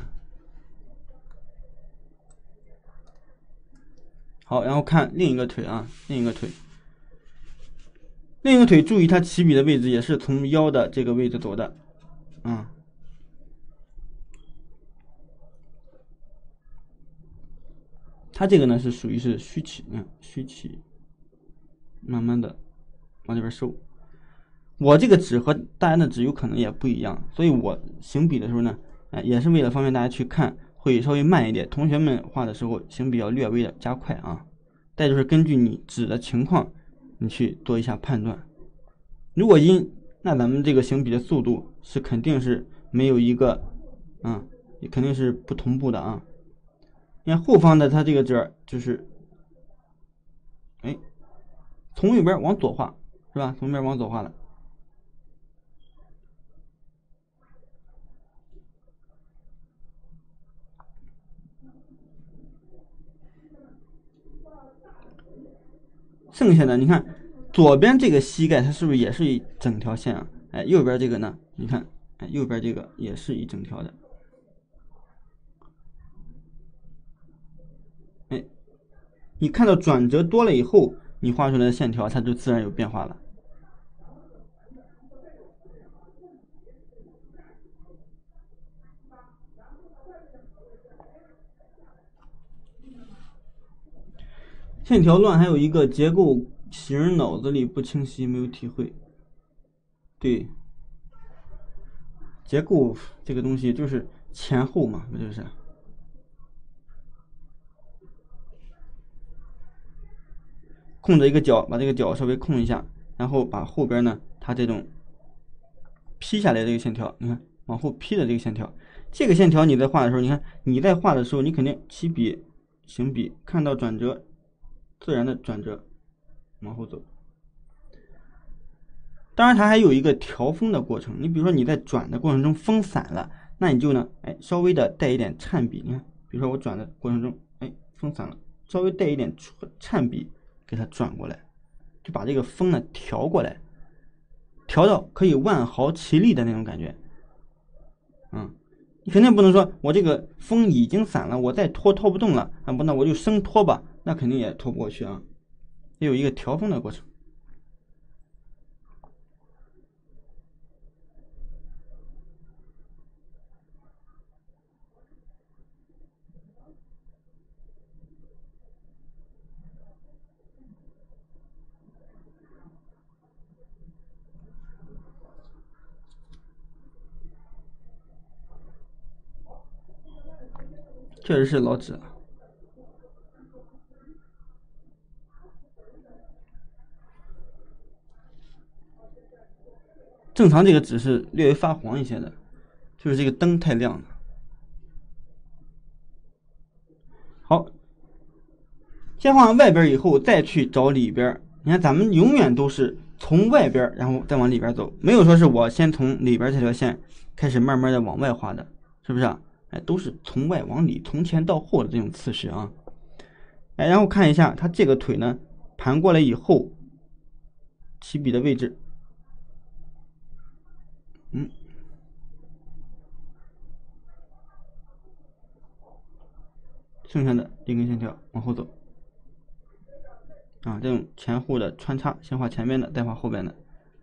好，然后看另一个腿啊，另一个腿，另一个腿，注意它起笔的位置也是从腰的这个位置走的，啊、嗯。它这个呢是属于是虚起，嗯，虚起，慢慢的往这边收。我这个纸和大家的纸有可能也不一样，所以我行笔的时候呢，哎，也是为了方便大家去看，会稍微慢一点。同学们画的时候行笔要略微的加快啊。再就是根据你纸的情况，你去做一下判断。如果阴，那咱们这个行笔的速度是肯定是没有一个，啊，肯定是不同步的啊。你看后方的它这个褶就是，哎，从右边往左画，是吧？从右边往左画了。剩下的你看左边这个膝盖它是不是也是一整条线啊？哎，右边这个呢？你看，哎，右边这个也是一整条的。 你看到转折多了以后，你画出来的线条它就自然有变化了。线条乱还有一个结构型脑子里不清晰，没有体会。对，结构这个东西就是前后嘛，不就是？空着一个角，把这个角稍微空一下，然后把后边呢，它这种劈下来这个线条，你看往后劈的这个线条，这个线条你在画的时候，你看你在画的时候，你肯定起笔、行笔，看到转折。自然的转折，往后走。当然，它还有一个调风的过程。你比如说你在转的过程中风散了，那你就呢，哎，稍微的带一点颤笔。你看，比如说我转的过程中，哎，风散了，稍微带一点颤笔，给它转过来，就把这个风呢调过来，调到可以万豪齐力的那种感觉。嗯，你肯定不能说我这个风已经散了，我再拖拖不动了啊，不，那我就生拖吧。那肯定也拖不过去啊，也有一个调风的过程。确实是老纸了。正常这个纸是略微发黄一些的，就是这个灯太亮了。好，先画完外边以后，再去找里边。你看，咱们永远都是从外边，然后再往里边走，没有说是我先从里边这条线开始慢慢的往外画的，是不是啊？哎，都是从外往里，从前到后的这种次序啊。哎，然后看一下它这个腿呢，盘过来以后，起笔的位置。嗯，剩下的一根线条往后走啊，这种前后的穿插，先画前面的，再画后边的。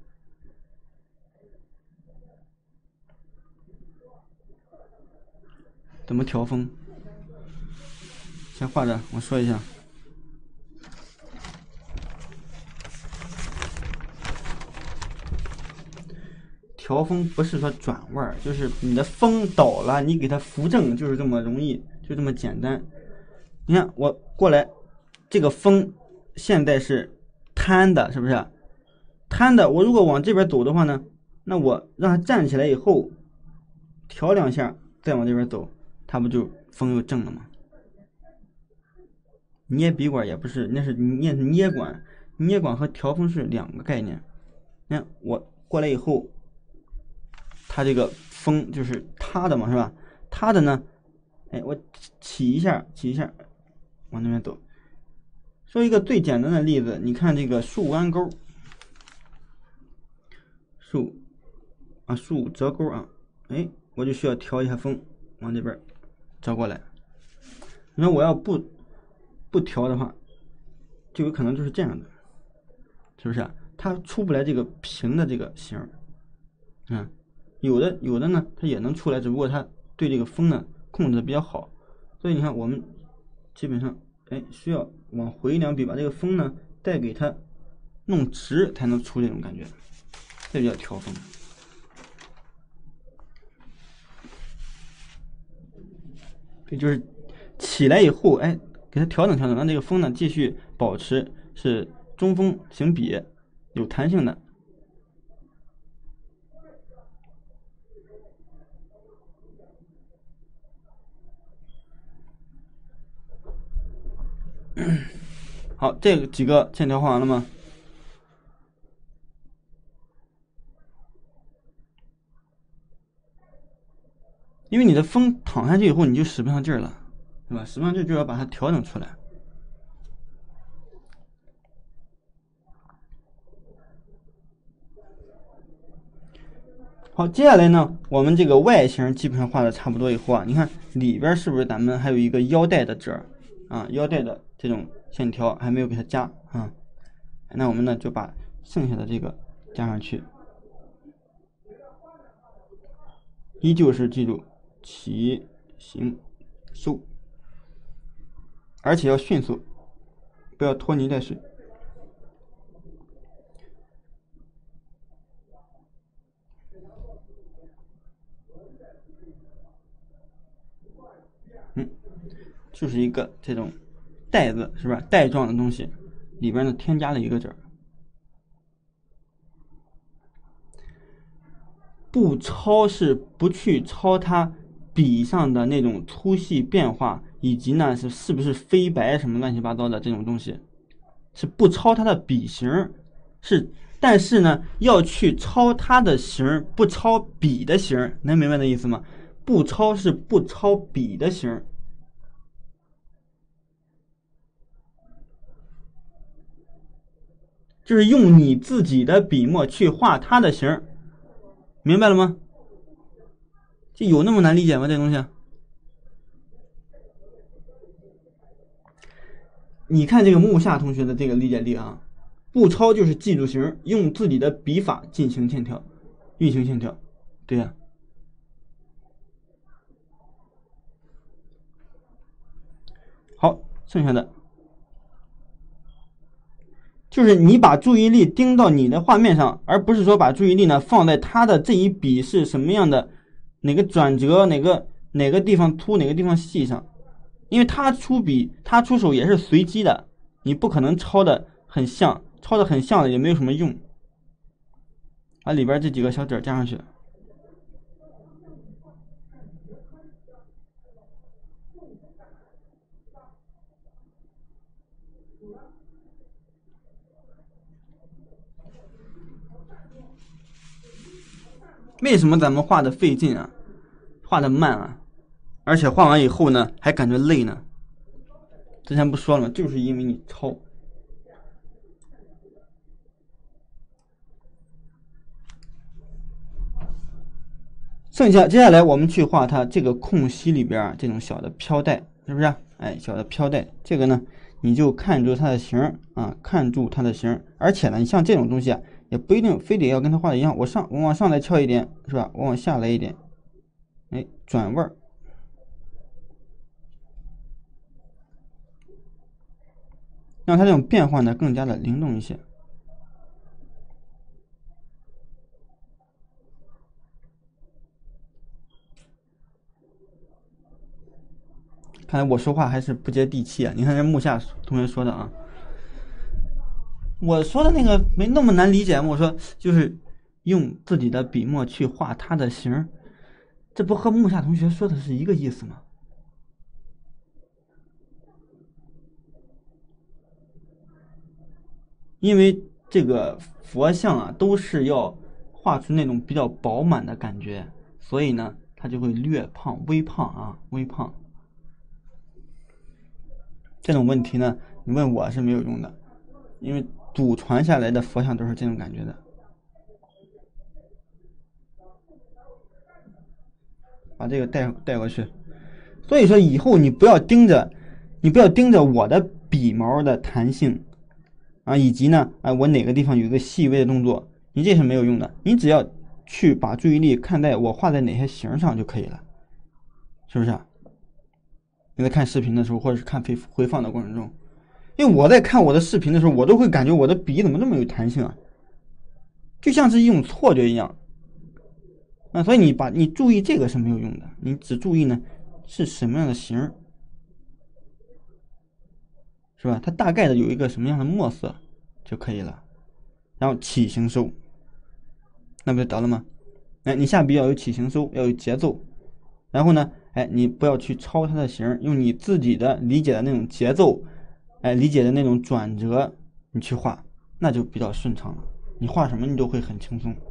怎么调风？先画着，我说一下。调风不是说转弯，就是你的风倒了，你给它扶正，就是这么容易，就这么简单。你看我过来，这个风现在是摊的，是不是？摊的，我如果往这边走的话呢，那我让它站起来以后，调两下，再往这边走，它不就风又正了吗？捏笔管也不是，那是捏捏管，捏管和调风是两个概念。你看我过来以后。它这个风就是塌的嘛，是吧？塌的呢，哎，我起一下，起一下，往那边走。说一个最简单的例子，你看这个竖弯钩，竖啊竖折钩啊，哎，我就需要调一下风，往这边折过来。你说我要不不调的话，就有可能就是这样的，是不是啊？它出不来这个平的这个形，嗯。有的有的呢，它也能出来，只不过它对这个风呢控制的比较好，所以你看我们基本上哎需要往回两笔，把这个风呢再给它弄直，才能出这种感觉，这就叫调风。对，就是起来以后，哎，给它调整调整，让这个风呢继续保持是中锋行笔，有弹性的。好，这几个线条画完了吗？因为你的风躺下去以后，你就使不上劲儿了，对吧？使不上劲儿就要把它调整出来。好，接下来呢，我们这个外形基本上画的差不多以后啊，你看里边是不是咱们还有一个腰带的褶啊？腰带的这种线条还没有给它加啊。那我们呢就把剩下的这个加上去，依旧是记住起形收，而且要迅速，不要拖泥带水。嗯，就是一个这种带子，是吧？带状的东西里边呢添加了一个褶。不抄是不去抄它笔上的那种粗细变化，以及呢是是不是飞白什么乱七八糟的这种东西，是不抄它的笔形，是但是呢要去抄它的形，不抄笔的形，能明白的意思吗？不抄是不抄笔的形，就是用你自己的笔墨去画它的形，明白了吗？这有那么难理解吗？这东西？你看这个木下同学的这个理解力啊，不抄就是记住形，用自己的笔法进行线条，运行线条，对呀、啊。好，剩下的就是你把注意力盯到你的画面上，而不是说把注意力呢放在他的这一笔是什么样的，哪个转折，哪个哪个地方凸，哪个地方细上，因为他出笔，他出手也是随机的，你不可能抄的很像，抄的很像的也没有什么用。把里边这几个小褶加上去。为什么咱们画的费劲啊，画的慢啊，而且画完以后呢还感觉累呢？之前不说了吗？就是因为你抄。剩下接下来我们去画它这个空隙里边这种小的飘带，是不是？哎，小的飘带，这个呢你就看住它的形啊，看住它的形，而且呢，你像这种东西啊，也不一定非得要跟它画的一样。我上我往上来翘一点，是吧？我往下来一点，哎，转位儿，让它这种变化呢更加的灵动一些。看来我说话还是不接地气啊！你看这木下同学说的啊，我说的那个没那么难理解吗？我说就是用自己的笔墨去画它的形，这不和木下同学说的是一个意思吗？因为这个佛像啊，都是要画出那种比较饱满的感觉，所以呢，它就会略胖、微胖啊，微胖。这种问题呢，你问我是没有用的，因为祖传下来的佛像都是这种感觉的。把这个带带过去。所以说以后你不要盯着，你不要盯着我的笔毛的弹性啊，以及呢，啊，我哪个地方有一个细微的动作，你这是没有用的。你只要去把注意力看在我画在哪些形上就可以了，是不是啊？你在看视频的时候，或者是看回回放的过程中，因为我在看我的视频的时候，我都会感觉我的笔怎么这么有弹性啊，就像是一种错觉一样。啊，所以你把你注意这个是没有用的，你只注意呢是什么样的形，是吧？它大概的有一个什么样的墨色就可以了。然后起形收，那不就得了吗？哎，你下笔要有起形收，要有节奏。然后呢，哎，你不要去抄它的形，用你自己的理解的那种节奏，哎，理解的那种转折，你去画，那就比较顺畅了。你画什么你都会很轻松。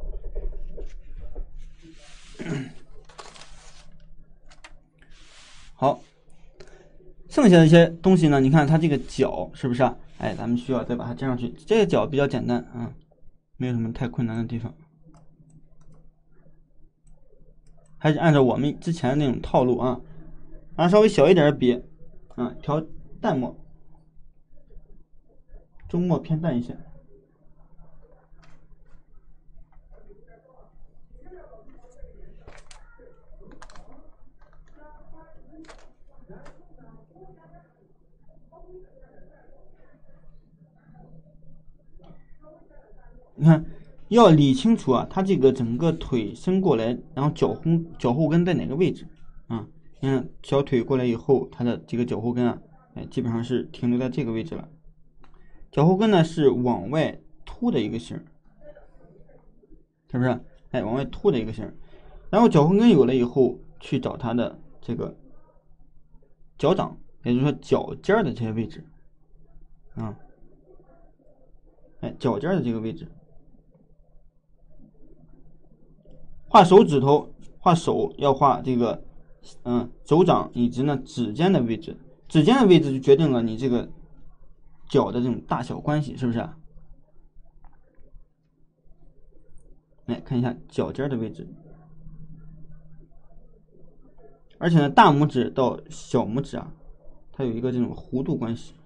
好，剩下的一些东西呢，你看它这个角是不是啊？哎，咱们需要再把它加上去。这个角比较简单啊，没有什么太困难的地方，还是按照我们之前的那种套路啊，拿稍微小一点的笔啊，调淡墨， 周末偏淡一些。你看，要理清楚啊，他这个整个腿伸过来，然后脚后脚后跟在哪个位置啊？你看小腿过来以后，它的这个脚后跟啊，哎，基本上是停留在这个位置了。脚后跟呢是往外凸的一个形，是不是？哎，往外凸的一个形。然后脚后跟有了以后，去找它的这个脚掌，也就是说脚尖的这些位置啊，哎，脚尖的这个位置。画手指头，画手要画这个，嗯，手掌以及呢指尖的位置，指尖的位置就决定了你这个脚的这种大小关系，是不是啊？来看一下脚尖的位置，而且呢，大拇指到小拇指啊，它有一个这种弧度关系。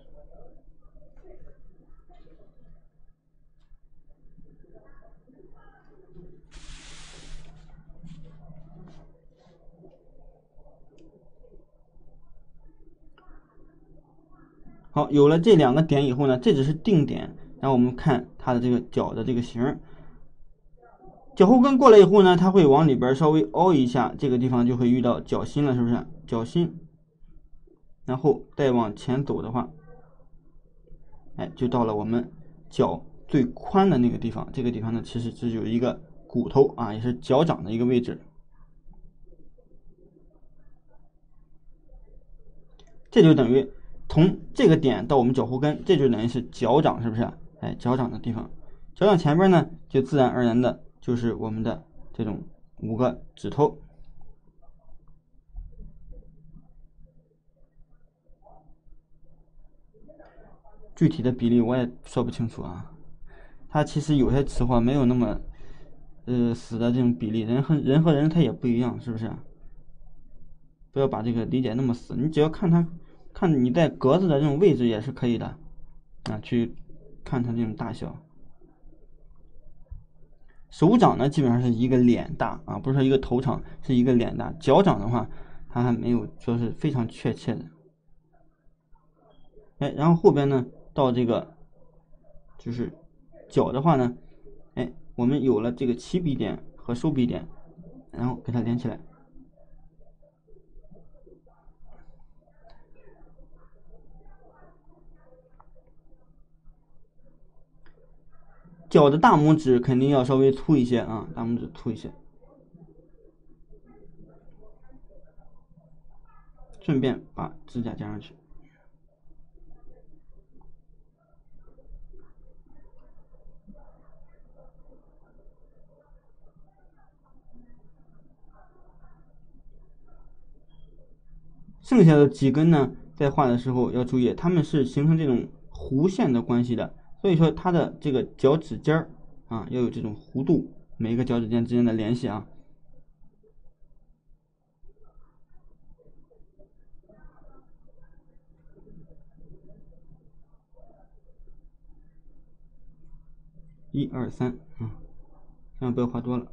好，有了这两个点以后呢，这只是定点，然后我们看它的这个脚的这个形。脚后跟过来以后呢，它会往里边稍微凹一下，这个地方就会遇到脚心了，是不是？脚心，然后再往前走的话，哎，就到了我们脚最宽的那个地方。这个地方呢，其实是有一个骨头啊，也是脚掌的一个位置。这就等于从这个点到我们脚后跟，这就等于是脚掌，是不是？哎，脚掌的地方，脚掌前边呢，就自然而然的就是我们的这种五个指头。具体的比例我也说不清楚啊，它其实有些词话没有那么呃死的这种比例，人和人和人他也不一样，是不是？不要把这个理解那么死，你只要看它，看你在格子的这种位置也是可以的啊，去看它这种大小。手掌呢，基本上是一个脸大啊，不是说一个头长，是一个脸大。脚掌的话，它还没有说是非常确切的。哎，然后后边呢，到这个就是脚的话呢，哎，我们有了这个起笔点和收笔点，然后给它连起来。脚的大拇指肯定要稍微粗一些啊，大拇指粗一些。顺便把指甲加上去。剩下的几根呢，在画的时候要注意，它们是形成这种弧线的关系的，所以说它的这个脚趾尖儿啊要有这种弧度，每一个脚趾尖之间的联系啊。一二三，啊，千万不要画多了。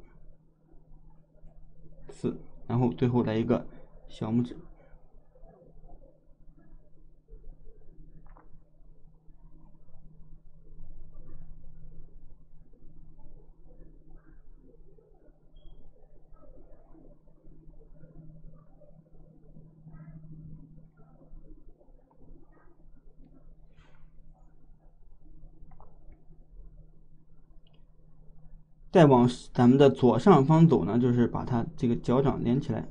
四，然后最后来一个小拇指。再往咱们的左上方走呢，就是把它这个脚掌连起来。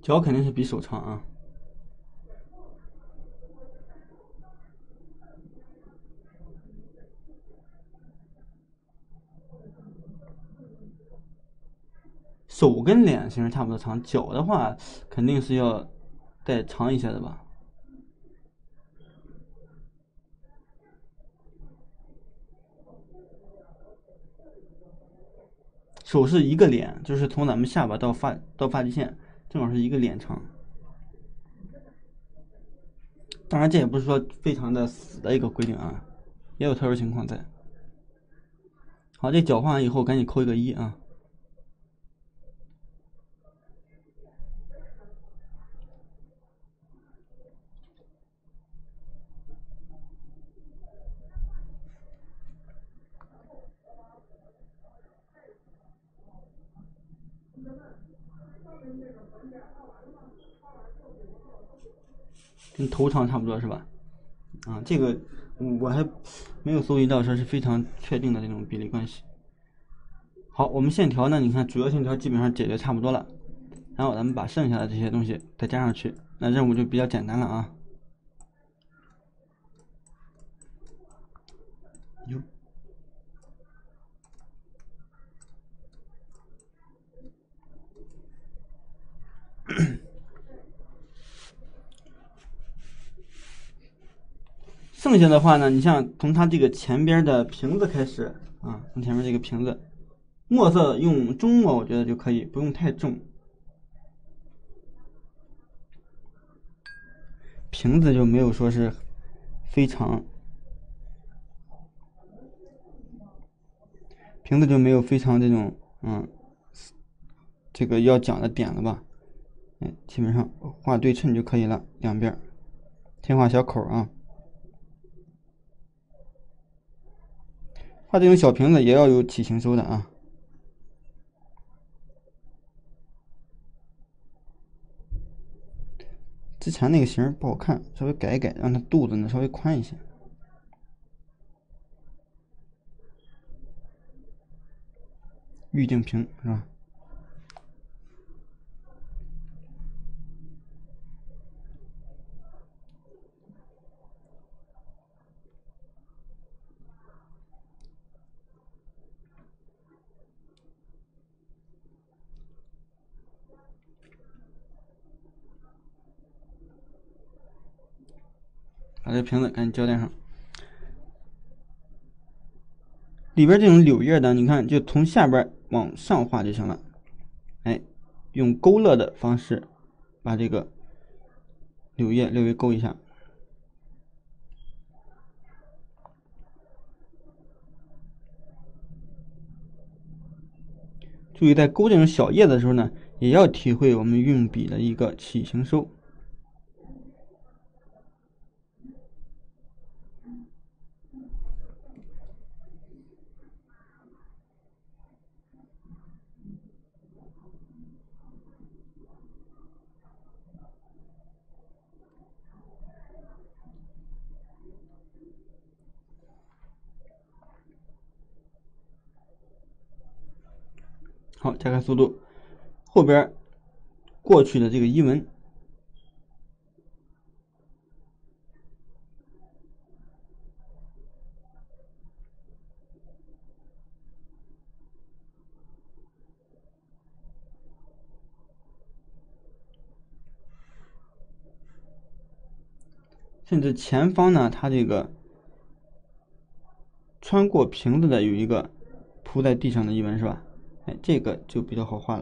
脚肯定是比手长啊。手跟脸其实差不多长，脚的话肯定是要再长一些的吧。手是一个脸，就是从咱们下巴到发到发际线，正好是一个脸长。当然，这也不是说非常的死的一个规定啊，也有特殊情况在。好，这脚画完以后，赶紧扣一个一啊。跟头长差不多是吧？啊，这个我还没有搜集到说是非常确定的这种比例关系。好，我们线条呢，你看主要线条基本上解决差不多了，然后咱们把剩下的这些东西再加上去，那任务就比较简单了啊。哟。剩下的话呢，你像从它这个前边的瓶子开始啊，从前面这个瓶子，墨色用中墨，我觉得就可以，不用太重。瓶子就没有说是非常，瓶子就没有非常这种嗯，这个要讲的点了吧？哎，基本上画对称就可以了，两边先画小口啊。画这种小瓶子也要有体型收的啊。之前那个形不好看，稍微改一改，让它肚子呢稍微宽一些。预定瓶是吧？把这瓶子赶紧胶带上。里边这种柳叶的，你看就从下边往上画就行了。哎，用勾勒的方式把这个柳叶略微勾一下。注意在勾这种小叶子的时候呢，也要体会我们用笔的一个起形收。好，加快速度，后边过去的这个一纹，甚至前方呢，它这个穿过瓶子的有一个铺在地上的一纹是吧？哎，这个就比较好画了。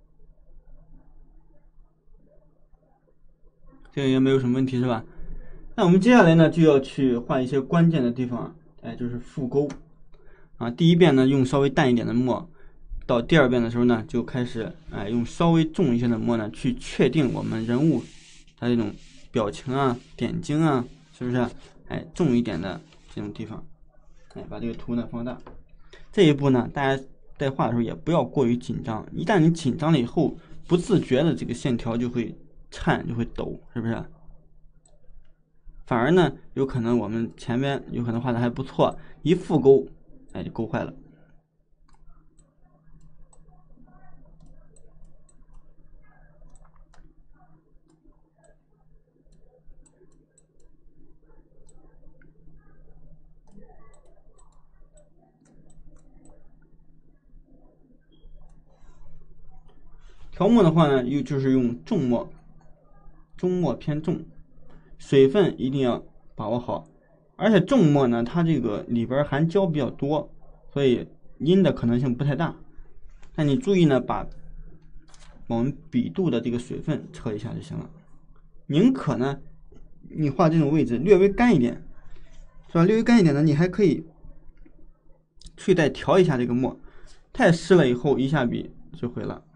这个也没有什么问题是吧？ 那我们接下来呢，就要去画一些关键的地方，哎，就是复勾啊。第一遍呢，用稍微淡一点的墨，到第二遍的时候呢，就开始哎用稍微重一些的墨呢，去确定我们人物它这种表情啊、点睛啊，是不是？哎，重一点的这种地方，哎，把这个图呢放大。这一步呢，大家在画的时候也不要过于紧张，一旦你紧张了以后，不自觉的这个线条就会颤，就会抖，是不是？反而呢，有可能我们前面有可能画的还不错，一复勾，哎，就勾坏了。调墨的话呢，又就是用重墨，中墨偏重，水分一定要把握好。而且重墨呢，它这个里边含胶比较多，所以阴的可能性不太大。那你注意呢，把我们笔肚的这个水分测一下就行了。宁可呢，你画这种位置略微干一点，是吧？略微干一点呢，你还可以去再调一下这个墨，太湿了以后一下笔就毁了。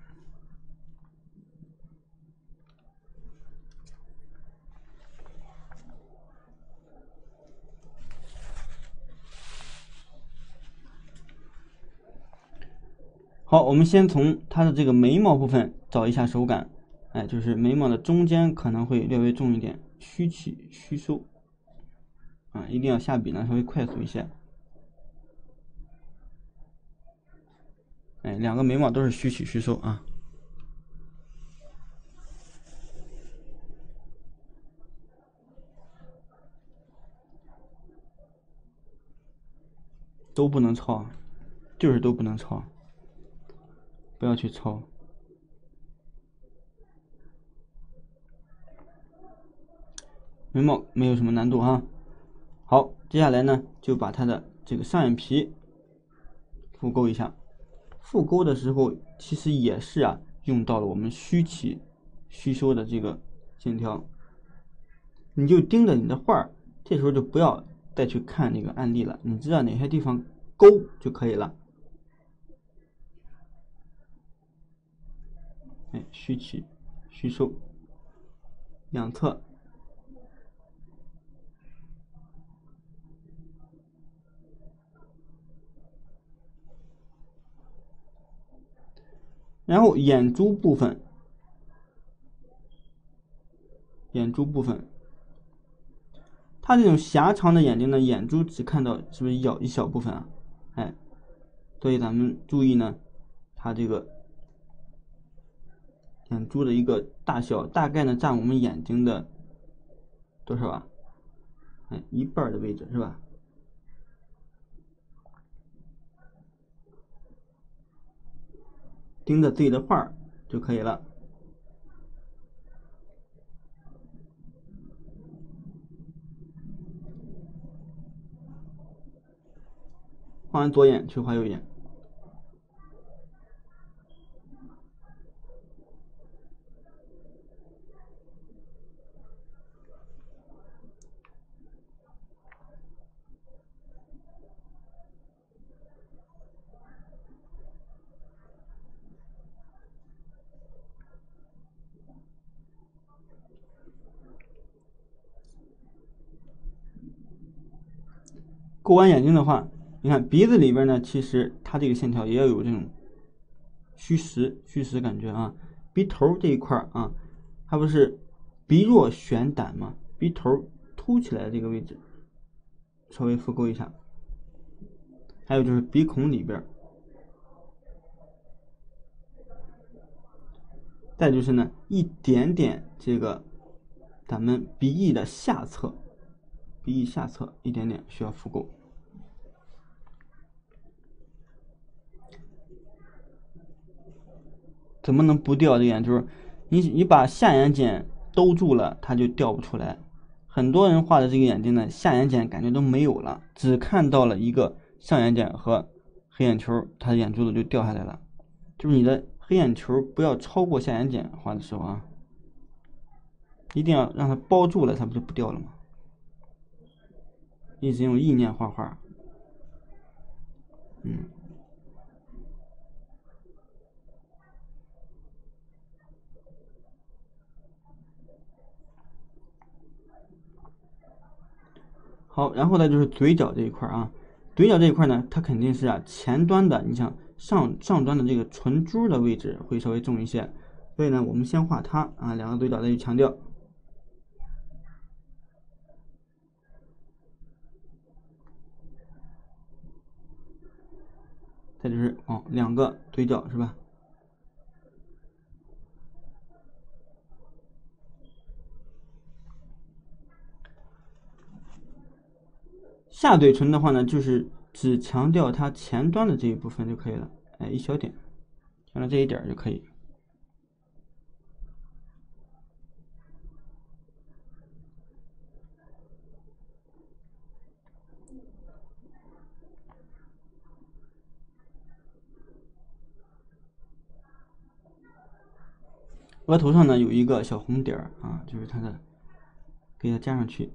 好，我们先从它的这个眉毛部分找一下手感，哎，就是眉毛的中间可能会略微重一点，虚起虚收，啊，一定要下笔呢稍微快速一些。哎，两个眉毛都是虚起虚收啊，都不能超，就是都不能超，不要去超。眉毛没有什么难度哈。好，接下来呢，就把它的这个上眼皮复勾一下。复勾的时候，其实也是啊，用到了我们虚起虚收的这个线条。你就盯着你的画，这时候就不要再去看那个案例了，你知道哪些地方勾就可以了。哎，虚起虚收，两侧。然后眼珠部分，眼珠部分，它这种狭长的眼睛呢，眼珠只看到是不是一小一小部分啊？哎，所以咱们注意呢，它这个眼珠的一个大小，大概呢占我们眼睛的多少啊？哎，一半的位置是吧？盯着自己的画就可以了。画完左眼去画右眼。勾完眼睛的话，你看鼻子里边呢，其实它这个线条也要有这种虚实虚实感觉啊。鼻头这一块啊，它不是鼻若悬胆吗？鼻头凸起来的这个位置，稍微复勾一下。还有就是鼻孔里边，再就是呢，一点点这个咱们鼻翼的下侧。鼻翼下侧一点点需要复勾，怎么能不掉这眼珠？你你把下眼睑兜住了，它就掉不出来。很多人画的这个眼睛呢，下眼睑感觉都没有了，只看到了一个上眼睑和黑眼球，它的眼珠子就掉下来了。就是你的黑眼球不要超过下眼睑画的时候啊，一定要让它包住了，它不就不掉了吗？ 一直用意念画画。嗯。好，然后呢就是嘴角这一块啊，嘴角这一块呢，它肯定是啊前端的，你像上上端的这个唇珠的位置会稍微重一些，所以呢，我们先画它啊，两个嘴角再去强调。再就是哦，两个嘴角是吧？下嘴唇的话呢，就是只强调它前端的这一部分就可以了，哎，一小点，强调这一点就可以。额头上呢有一个小红点儿啊，就是它的，给它加上去。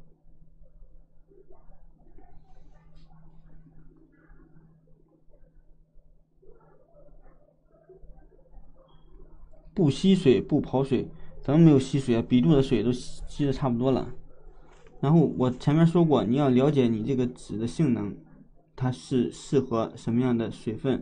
不吸水不跑水，咱们没有吸水啊，笔肚的水都吸的差不多了。然后我前面说过，你要了解你这个纸的性能，它是适合什么样的水分。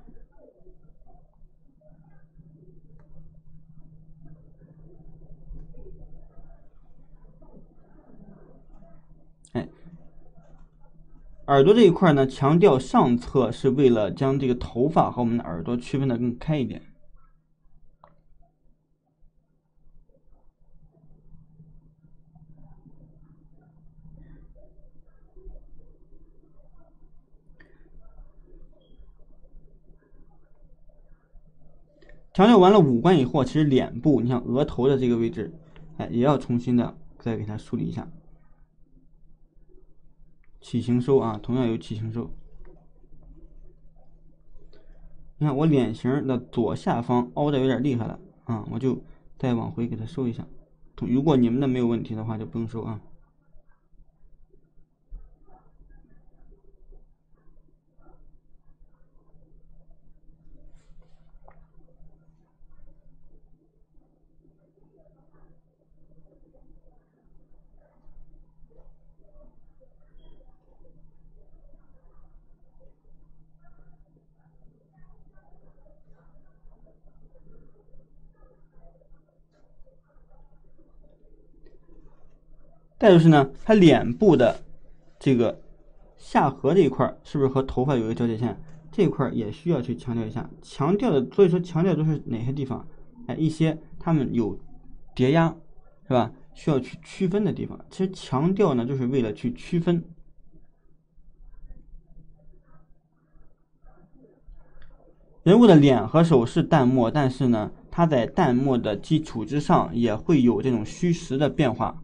哎，耳朵这一块呢，强调上侧是为了将这个头发和我们的耳朵区分的更开一点。强调完了五官以后，其实脸部，你像额头的这个位置，哎，也要重新的再给它梳理一下。起形收啊，同样有起形收。你看我脸型的左下方凹的有点厉害了啊，我就再往回给它收一下。如果你们的没有问题的话，就不用收啊。再就是呢，它脸部的这个下颌这一块是不是和头发有一个交界线？这一块也需要去强调一下。强调的，所以说强调都是哪些地方？哎，一些它们有叠压，是吧？需要去区分的地方。其实强调呢，就是为了去区分。人物的脸和手是淡墨，但是呢，它在淡墨的基础之上，也会有这种虚实的变化。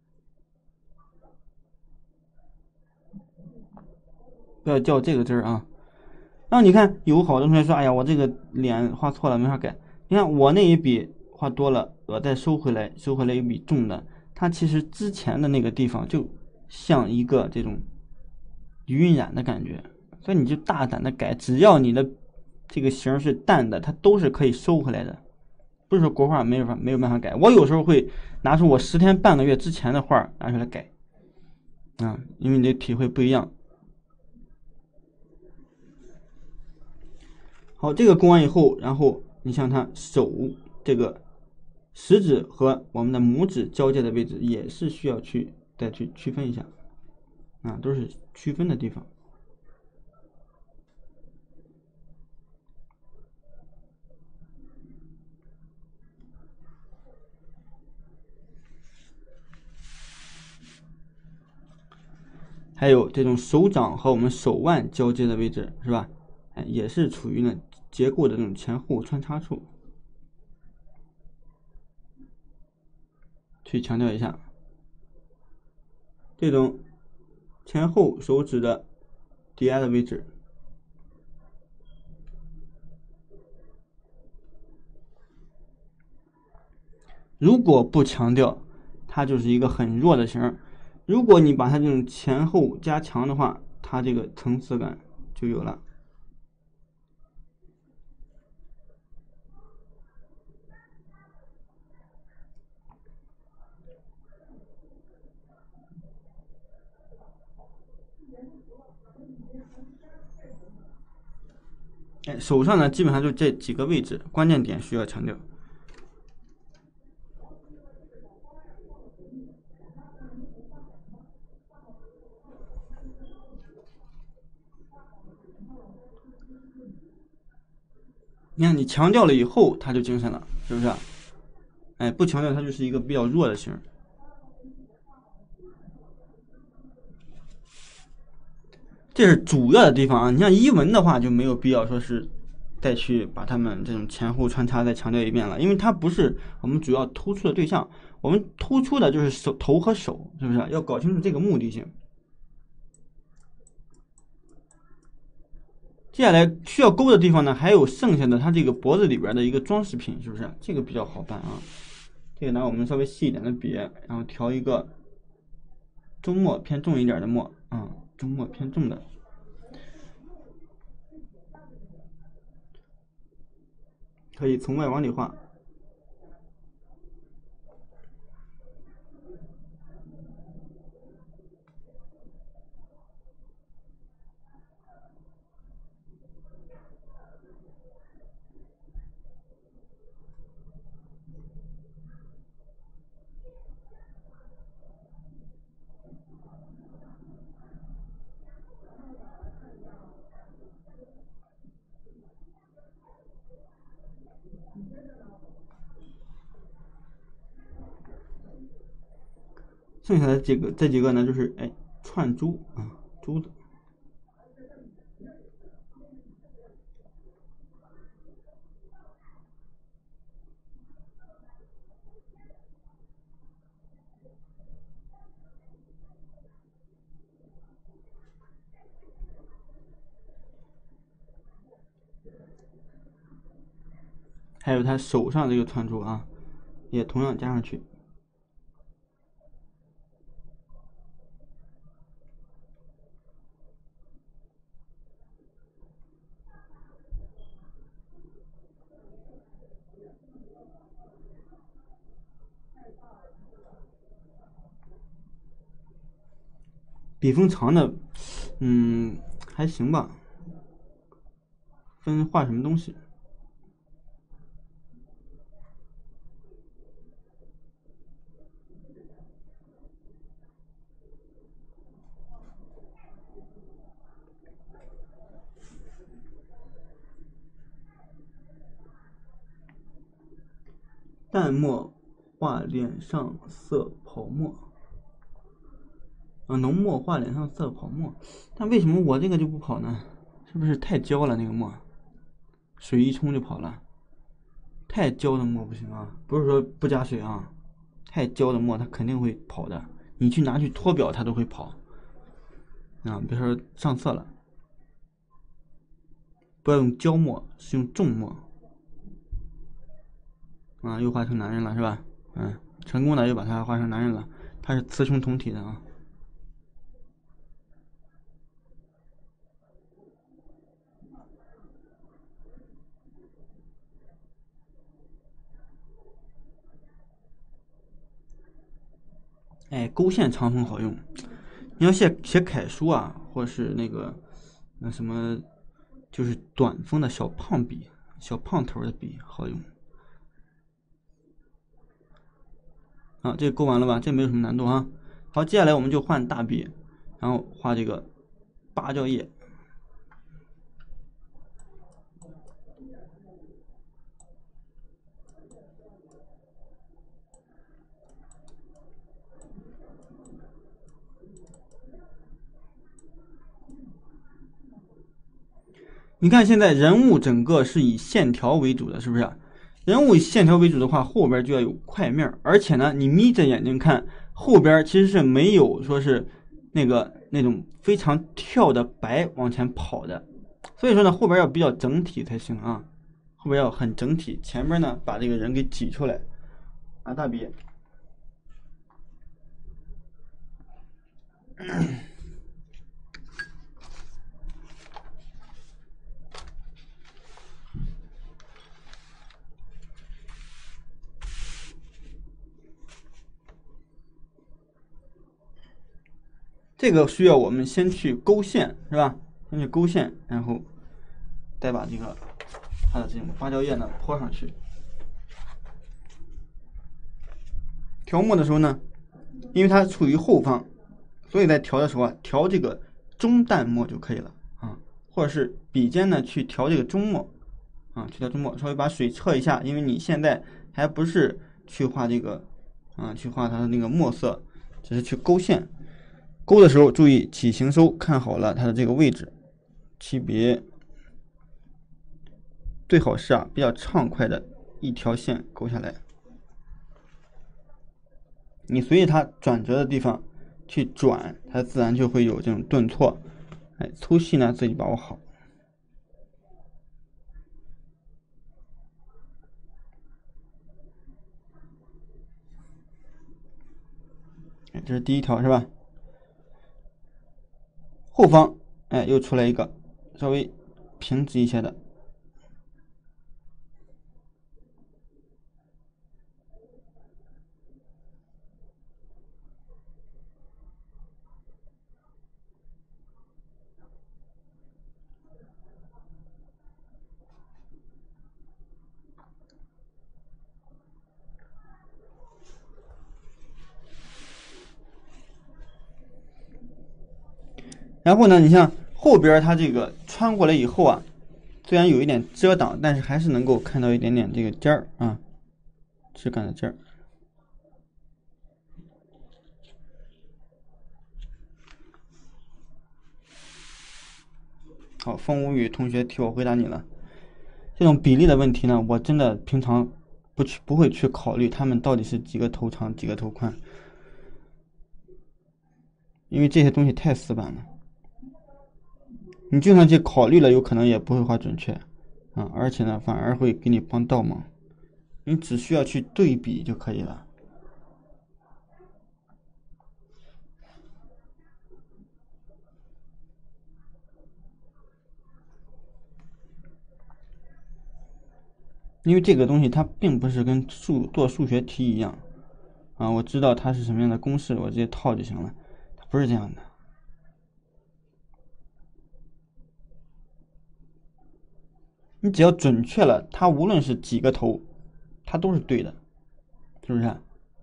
不要较这个字儿啊。然后你看，有好多同学说：“哎呀，我这个脸画错了，没法改。”你看我那一笔画多了，我再收回来，收回来一笔重的，它其实之前的那个地方就像一个这种晕染的感觉，所以你就大胆的改，只要你的这个形是淡的，它都是可以收回来的。不是说国画没有法没有办法改，我有时候会拿出我十天半个月之前的画拿出来改，啊，因为你的体会不一样。好，这个攻完以后，然后你像它手这个食指和我们的拇指交界的位置，也是需要去再去区分一下，啊，都是区分的地方。还有这种手掌和我们手腕交接的位置，是吧？哎，也是处于呢结构的这种前后穿插处，去强调一下这种前后手指的叠压的位置。如果不强调，它就是一个很弱的形， 如果你把它这种前后加强的话，它这个层次感就有了。哎，手上呢基本上就这几个位置，关键点需要强调。你看，你强调了以后，它就精神了，是不是？哎，不强调它就是一个比较弱的型。这是主要的地方啊。你像一文的话，就没有必要说是再去把它们这种前后穿插再强调一遍了，因为它不是我们主要突出的对象，我们突出的就是手头和手，是不是？要搞清楚这个目的性。接下来需要勾的地方呢，还有剩下的它这个脖子里边的一个装饰品，是不是？这个比较好办啊。这个拿我们稍微细一点的笔，然后调一个中墨偏重一点的墨啊、嗯，中墨偏重的，可以从外往里画。剩下的几个这几个呢，就是哎串珠啊，珠子。还有他手上这个串珠啊，也同样加上去。笔锋长的，嗯，还行吧。分画什么东西？淡墨画脸上色泡沫。啊，浓墨画脸上色泡沫，但为什么我这个就不跑呢？是不是太焦了那个墨？水一冲就跑了。太焦的墨不行啊，不是说不加水啊，太焦的墨它肯定会跑的。你去拿去脱表，它都会跑。啊，别说上色了，不要用焦墨，是用重墨。啊，又画成男人了是吧？嗯，成功的又把它画成男人了，它是雌雄同体的啊。哎，勾线长锋好用。你要写写楷书啊，或是那个那什么，就是短锋的小胖笔、小胖头的笔好用。好，这勾完了吧？这没有什么难度啊。好，接下来我们就换大笔，然后画这个芭蕉叶。你看现在人物整个是以线条为主的，是不是？人物以线条为主的话，后边就要有块面，而且呢，你眯着眼睛看，后边其实是没有说是那个那种非常跳的白往前跑的，所以说呢，后边要比较整体才行啊，后边要很整体，前边呢把这个人给挤出来，拿大笔。 这个需要我们先去勾线，是吧？先去勾线，然后再把这个它的这种芭蕉叶呢泼上去。调墨的时候呢，因为它处于后方，所以在调的时候啊，调这个中淡墨就可以了啊，或者是笔尖呢去调这个中墨啊，去调中墨，稍微把水撤一下，因为你现在还不是去画这个啊，去画它的那个墨色，只是去勾线。勾的时候注意起形收，看好了它的这个位置，区别最好是啊比较畅快的一条线勾下来。你随着它转折的地方去转，它自然就会有这种顿挫。哎，粗细呢自己把握好。哎，这是第一条是吧？后方哎又出来一个稍微平直一些的。然后呢，你像后边它这个穿过来以后啊，虽然有一点遮挡，但是还是能够看到一点点这个尖儿啊，质感的尖儿。好，风无语同学替我回答你了。这种比例的问题呢，我真的平常不去不会去考虑他们到底是几个头长几个头宽，因为这些东西太死板了。你就算去考虑了，有可能也不会画准确啊，而且呢，反而会给你帮倒忙。你只需要去对比就可以了。因为这个东西它并不是跟数做数学题一样啊，我知道它是什么样的公式，我直接套就行了，它不是这样的。你只要准确了，它无论是几个头，它都是对的，是不是？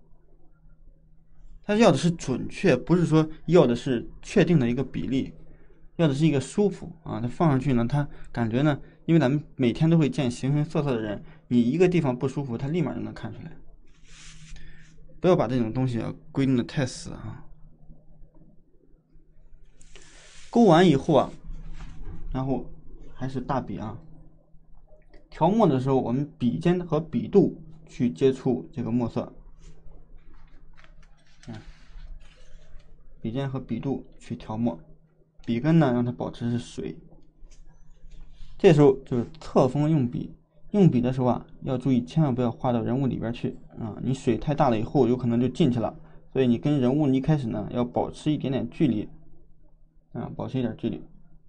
它要的是准确，不是说要的是确定的一个比例，要的是一个舒服啊。它放上去呢，它感觉呢，因为咱们每天都会见形形色色的人，你一个地方不舒服，它立马就能看出来。不要把这种东西啊规定的太死啊。勾完以后啊，然后还是大笔啊。调墨的时候，我们笔尖和笔肚去接触这个墨色，嗯，笔尖和笔肚去调墨，笔根呢让它保持是水。这时候就是侧锋用笔，用笔的时候啊，要注意千万不要画到人物里边去啊！你水太大了以后，有可能就进去了，所以你跟人物一开始呢要保持一点点距离啊，保持一点距离。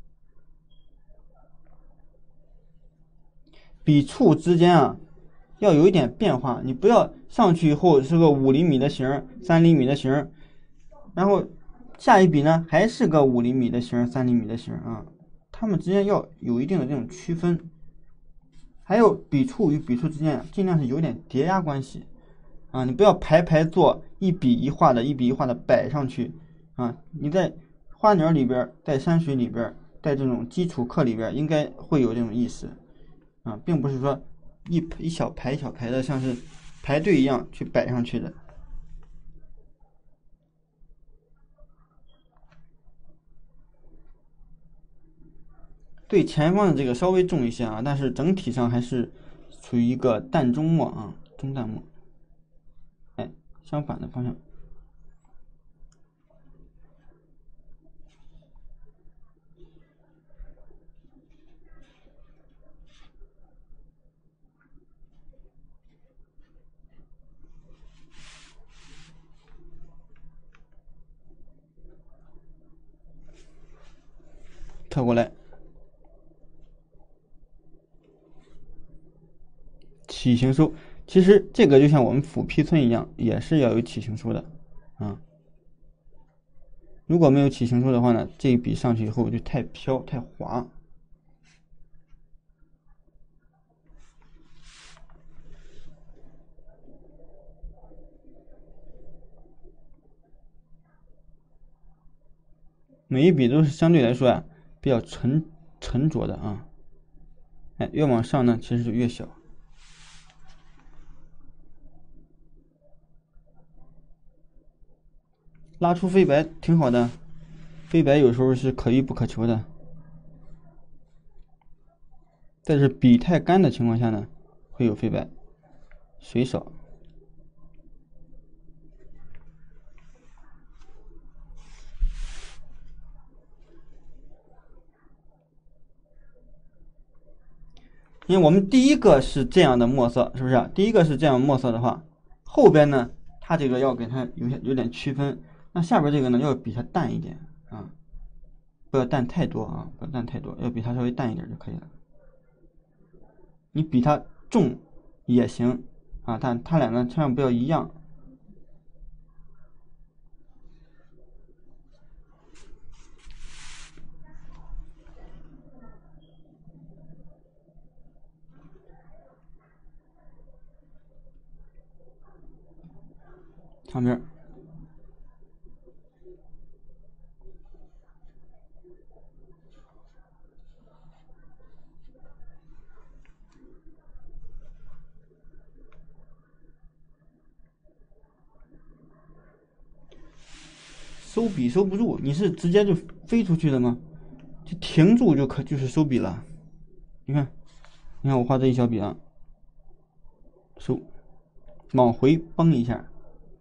笔触之间啊，要有一点变化，你不要上去以后是个五厘米的形，三厘米的形，然后下一笔呢还是个五厘米的形，三厘米的形啊，它们之间要有一定的这种区分。还有笔触与笔触之间尽量是有点叠压关系啊，你不要排排坐，一笔一画的，一笔一画的摆上去啊。你在花鸟里边，在山水里边，在这种基础课里边，应该会有这种意识。啊，并不是说一一小排一小排的，像是排队一样去摆上去的。对前方的这个稍微重一些啊，但是整体上还是处于一个淡中墨啊，中淡墨。哎，相反的方向。 跳过来，起形收。其实这个就像我们辅批寸一样，也是要有起形收的啊。如果没有起形收的话呢，这一笔上去以后就太飘太滑。每一笔都是相对来说啊比较沉沉着的啊，哎，越往上呢其实就越小。拉出飞白挺好的，飞白有时候是可遇不可求的，但是笔太干的情况下呢，会有飞白，水少。因为我们第一个是这样的墨色，是不是？第一个是这样墨色的话，后边呢，它这个要给它有些有点区分。那下边这个呢，要比它淡一点啊，不要淡太多啊，不要淡太多，要比它稍微淡一点就可以了。你比它重也行啊，但它俩呢千万不要一样。旁边。收笔收不住，你是直接就飞出去的吗？就停住就可就是收笔了。你看，你看我画这一小笔啊，收，往回绷一下，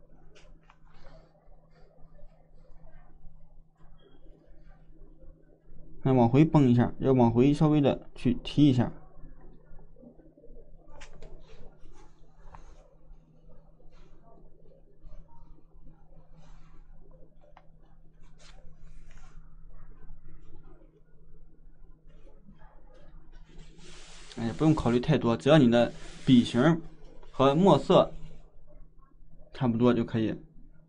看往回绷一下，要往回稍微的去提一下。哎呀，不用考虑太多，只要你的笔形和墨色差不多就可以。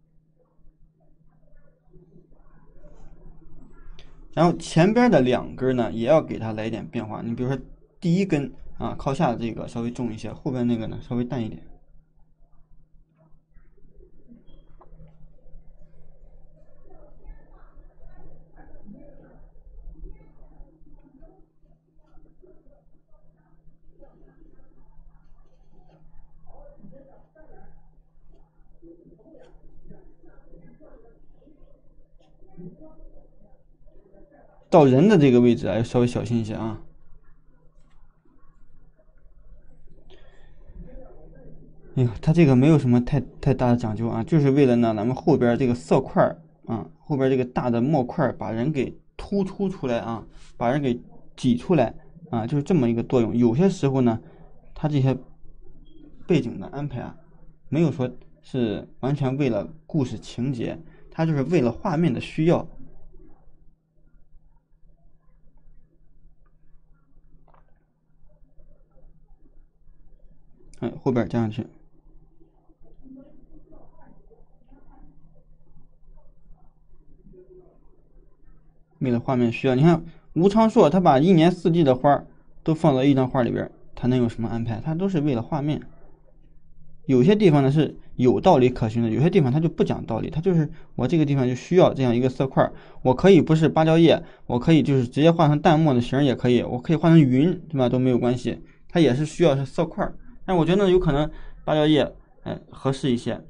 然后前边的两根呢，也要给它来一点变化。你比如说第一根啊，靠下的这个稍微重一些，后边那个呢稍微淡一点。到人的这个位置啊，要稍微小心一些啊。哎呀，它这个没有什么太太大的讲究啊，就是为了呢，咱们后边这个色块啊，后边这个大的墨块把人给突出出来啊，把人给挤出来啊，就是这么一个作用。有些时候呢，它这些背景的安排啊，没有说是完全为了故事情节，它就是为了画面的需要。哎，后边加上去。为了画面需要，你看吴昌硕他把一年四季的花都放到一张画里边，他能有什么安排？他都是为了画面。有些地方呢是有道理可循的，有些地方他就不讲道理，他就是我这个地方就需要这样一个色块，我可以不是芭蕉叶，我可以就是直接画成淡墨的形也可以，我可以画成云，对吧？都没有关系，它也是需要是色块。但我觉得有可能芭蕉叶哎合适一些。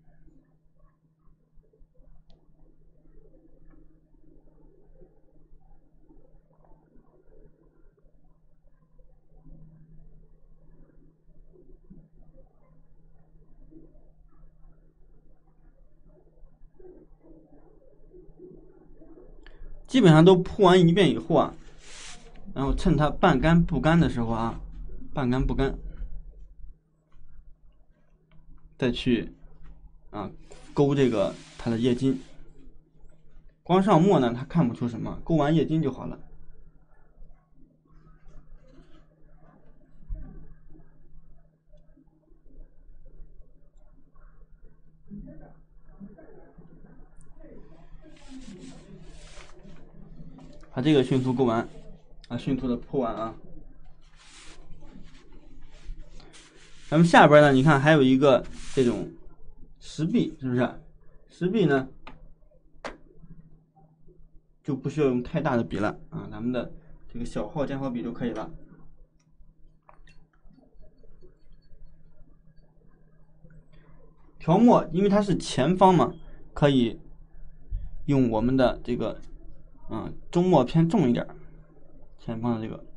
基本上都铺完一遍以后啊，然后趁它半干不干的时候啊，半干不干，再去啊勾这个它的叶筋。光上墨呢，它看不出什么，勾完叶筋就好了。 把这个迅速勾完啊，迅速的铺完啊。咱们下边呢，你看还有一个这种石壁，是不是？石壁呢就不需要用太大的笔了啊，咱们的这个小号尖号笔就可以了。条墨因为它是前方嘛，可以用我们的这个嗯中墨偏重一点，前方的这个。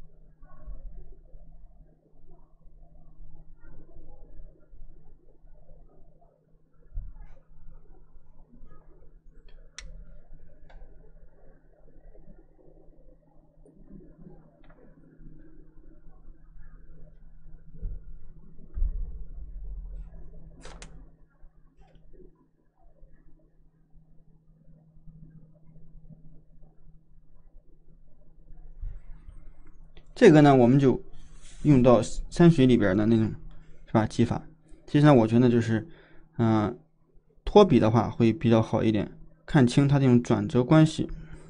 这个呢，我们就用到山水里边的那种，是吧？技法。其实呢，我觉得就是，嗯、呃，托笔的话会比较好一点，看清它这种转折关系。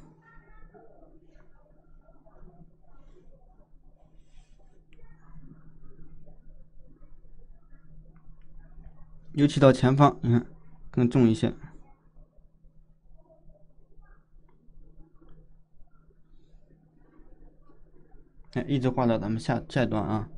尤其到前方，你看更重一些。哎，一直画到咱们下下一段啊。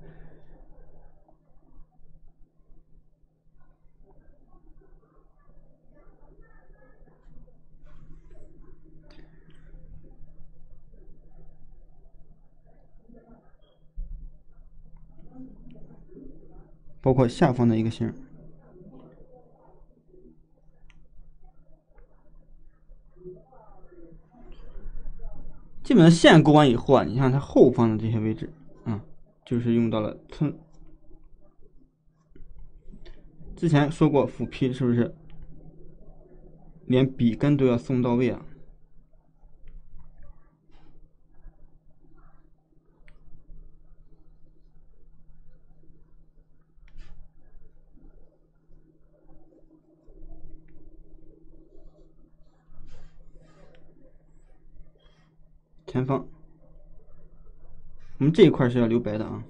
包括下方的一个形。基本上线勾完以后啊，你看它后方的这些位置，啊，就是用到了寸。之前说过斧劈是不是？连笔根都要送到位啊。前方，我们这一块是要留白的啊。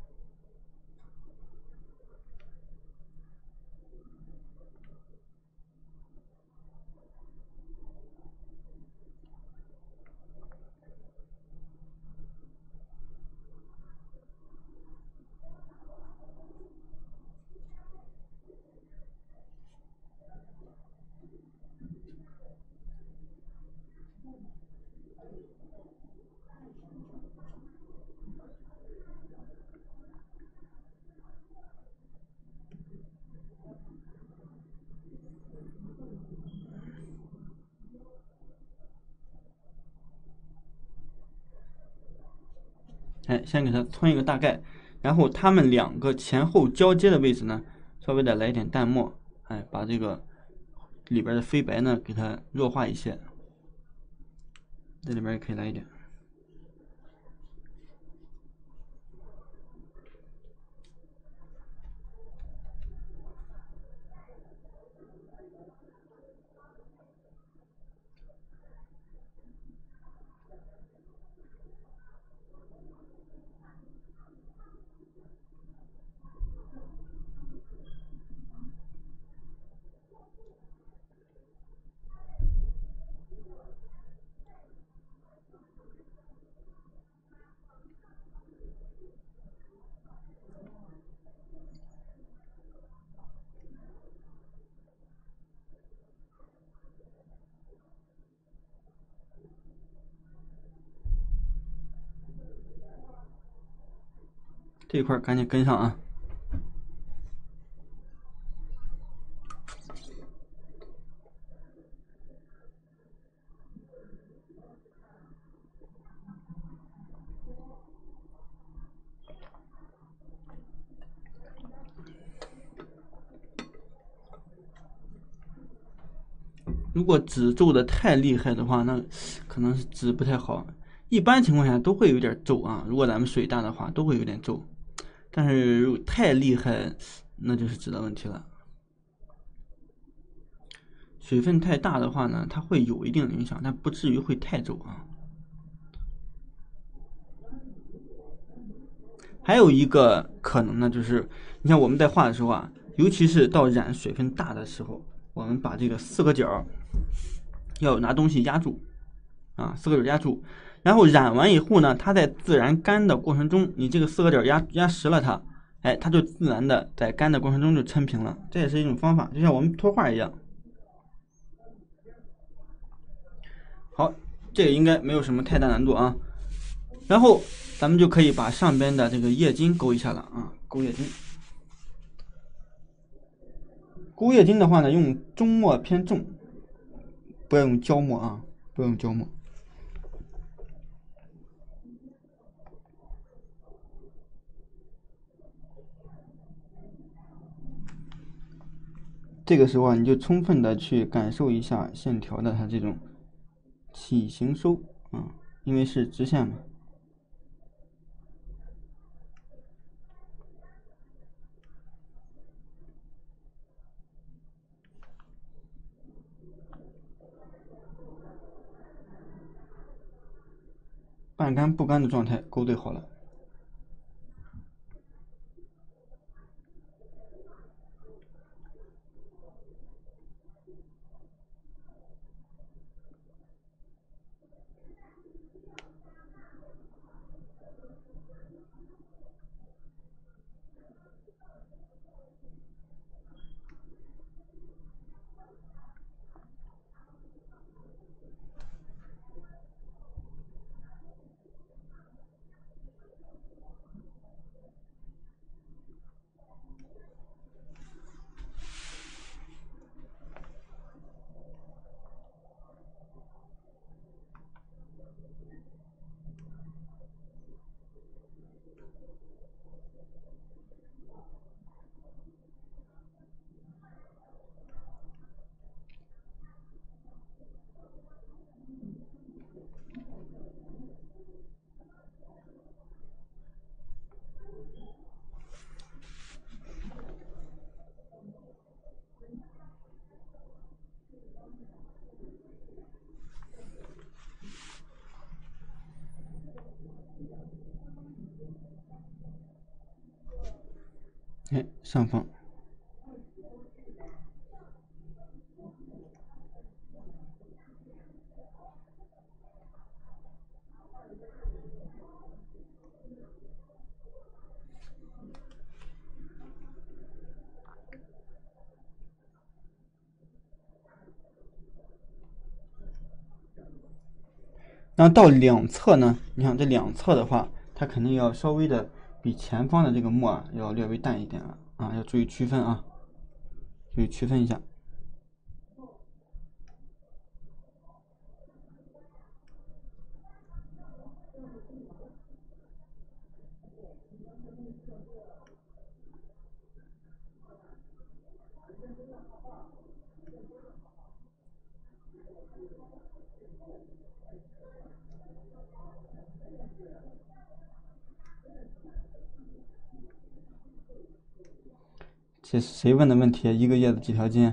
哎，先给它搓一个大概，然后它们两个前后交接的位置呢，稍微的来一点淡墨，哎，把这个里边的飞白呢给它弱化一些，这里边也可以来一点。这一块赶紧跟上啊！如果纸皱的太厉害的话，那可能是纸不太好。一般情况下都会有点皱啊，如果咱们水大的话，都会有点皱。但是如果太厉害，那就是纸的问题了。水分太大的话呢，它会有一定的影响，但不至于会太皱啊。 还有一个可能呢，就是你像我们在画的时候啊，尤其是到染水分大的时候，我们把这个四个角要拿东西压住啊，四个角压住，然后染完以后呢，它在自然干的过程中，你这个四个角压压实了它，哎，它就自然的在干的过程中就抻平了，这也是一种方法，就像我们托画一样。好，这个应该没有什么太大难度啊。然后咱们就可以把上边的这个叶筋勾一下了啊，勾叶筋。勾叶筋的话呢，用中墨偏重，不要用焦墨啊，不要用焦墨。这个时候啊，你就充分的去感受一下线条的它这种起形收啊，因为是直线嘛。半干不干的状态勾兑好了。哎，上方。然后到两侧呢，你看这两侧的话，它肯定要稍微的比前方的这个墨啊要略微淡一点了啊，要注意区分啊，注意区分一下。这是谁问的问题？一个叶子几条筋？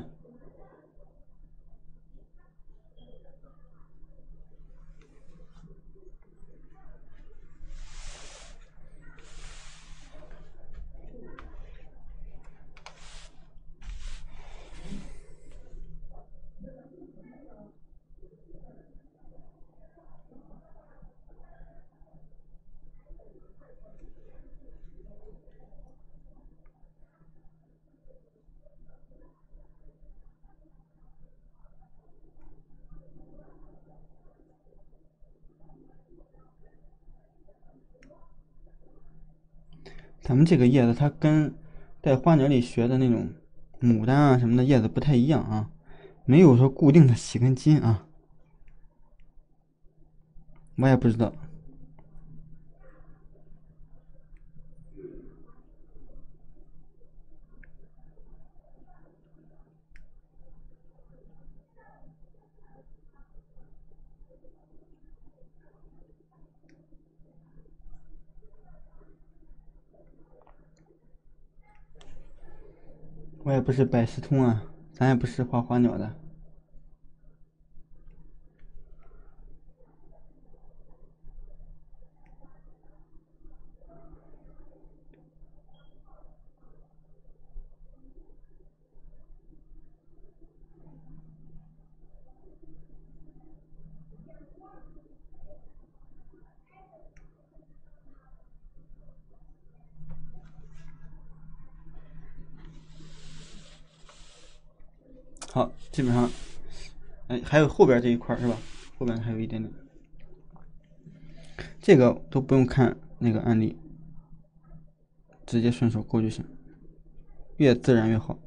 咱们这个叶子它跟在花鸟里学的那种牡丹啊什么的叶子不太一样啊，没有说固定的几根筋啊，我也不知道。我也不是百事通啊，咱也不是画花鸟的。 好，基本上，哎，还有后边这一块是吧？后边还有一点点，这个都不用看那个案例，直接顺手勾就行，越自然越好。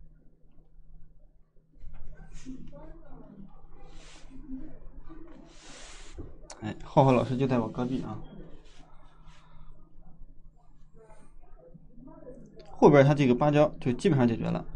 哎，浩浩老师就在我隔壁啊。后边它这个芭蕉就基本上解决了。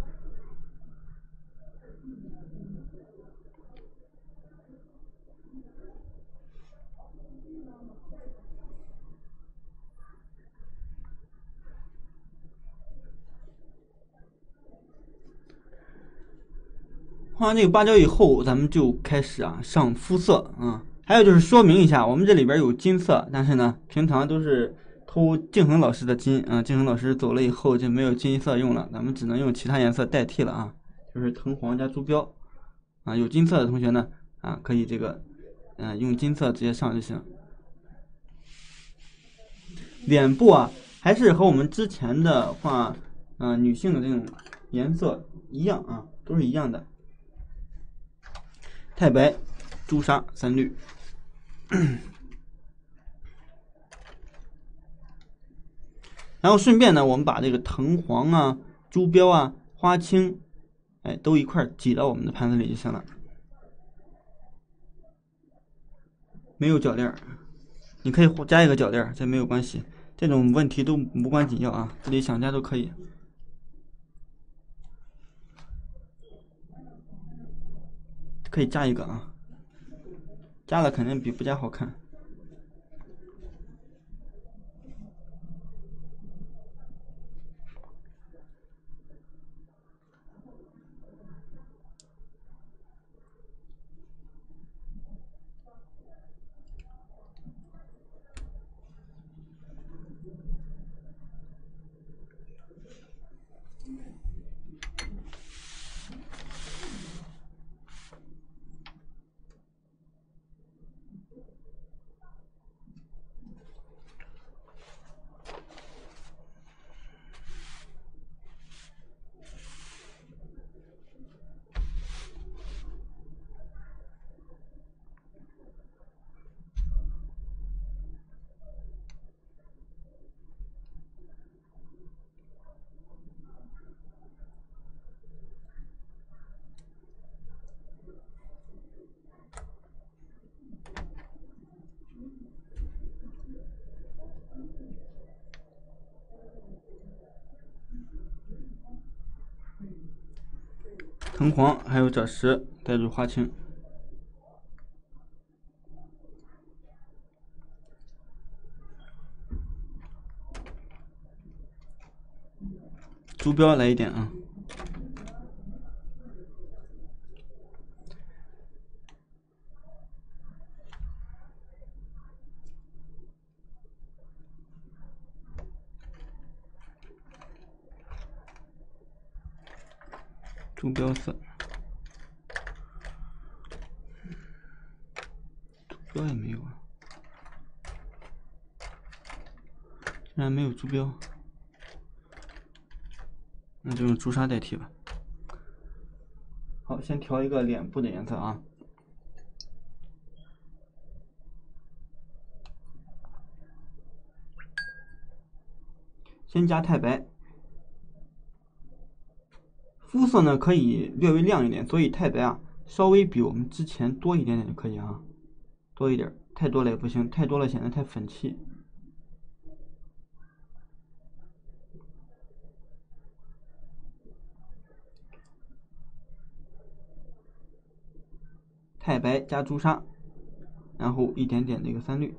画完这个芭蕉以后，咱们就开始啊上肤色啊。还有就是说明一下，我们这里边有金色，但是呢，平常都是偷静恒老师的金啊。静恒老师走了以后就没有金色用了，咱们只能用其他颜色代替了啊，就是藤黄加朱标啊。有金色的同学呢啊，可以这个嗯、啊、用金色直接上就行。脸部啊，还是和我们之前的画啊女性的这种颜色一样啊，都是一样的。太白、朱砂、三绿。然后顺便呢，我们把这个藤黄啊、朱标啊、花青，哎，都一块挤到我们的盘子里就行了。没有铰链，你可以加一个铰链，这没有关系，这种问题都无关紧要啊，自己想加都可以。可以加一个啊，加了肯定比不加好看。藤黄还有赭石带入花青，朱标来一点啊。朱标色，朱标也没有啊，竟然没有朱标，那就用朱砂代替吧。好，先调一个脸部的颜色啊。先加太白，肤色呢可以略微亮一点，所以太白啊稍微比我们之前多一点点就可以啊，多一点，太多了也不行，太多了显得太粉气。太白加朱砂，然后一点点的一个三绿。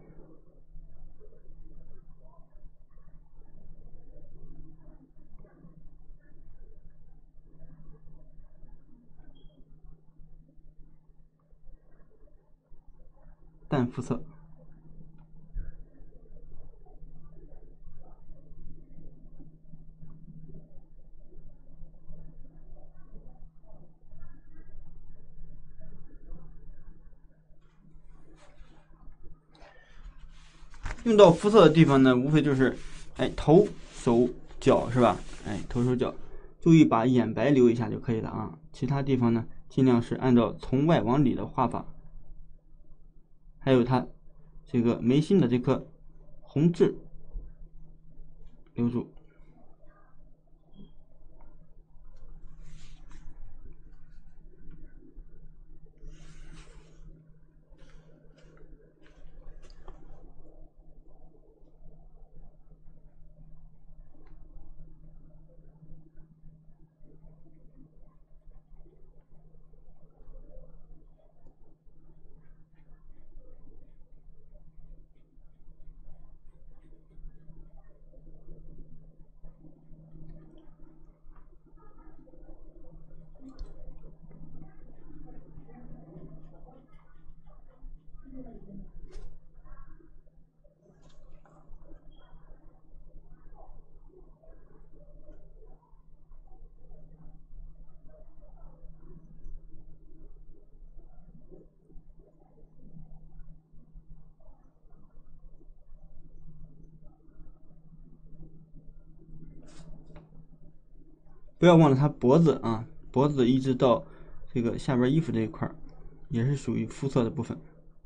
淡肤色，用到肤色的地方呢，无非就是，哎，头、手、脚是吧？哎，头、手、脚， 注意把眼白留一下就可以了啊，其他地方呢尽量是按照从外往里的画法。还有它这个眉心的这颗红痣留住。不要忘了它脖子啊，脖子一直到这个下边衣服这一块也是属于肤色的部分。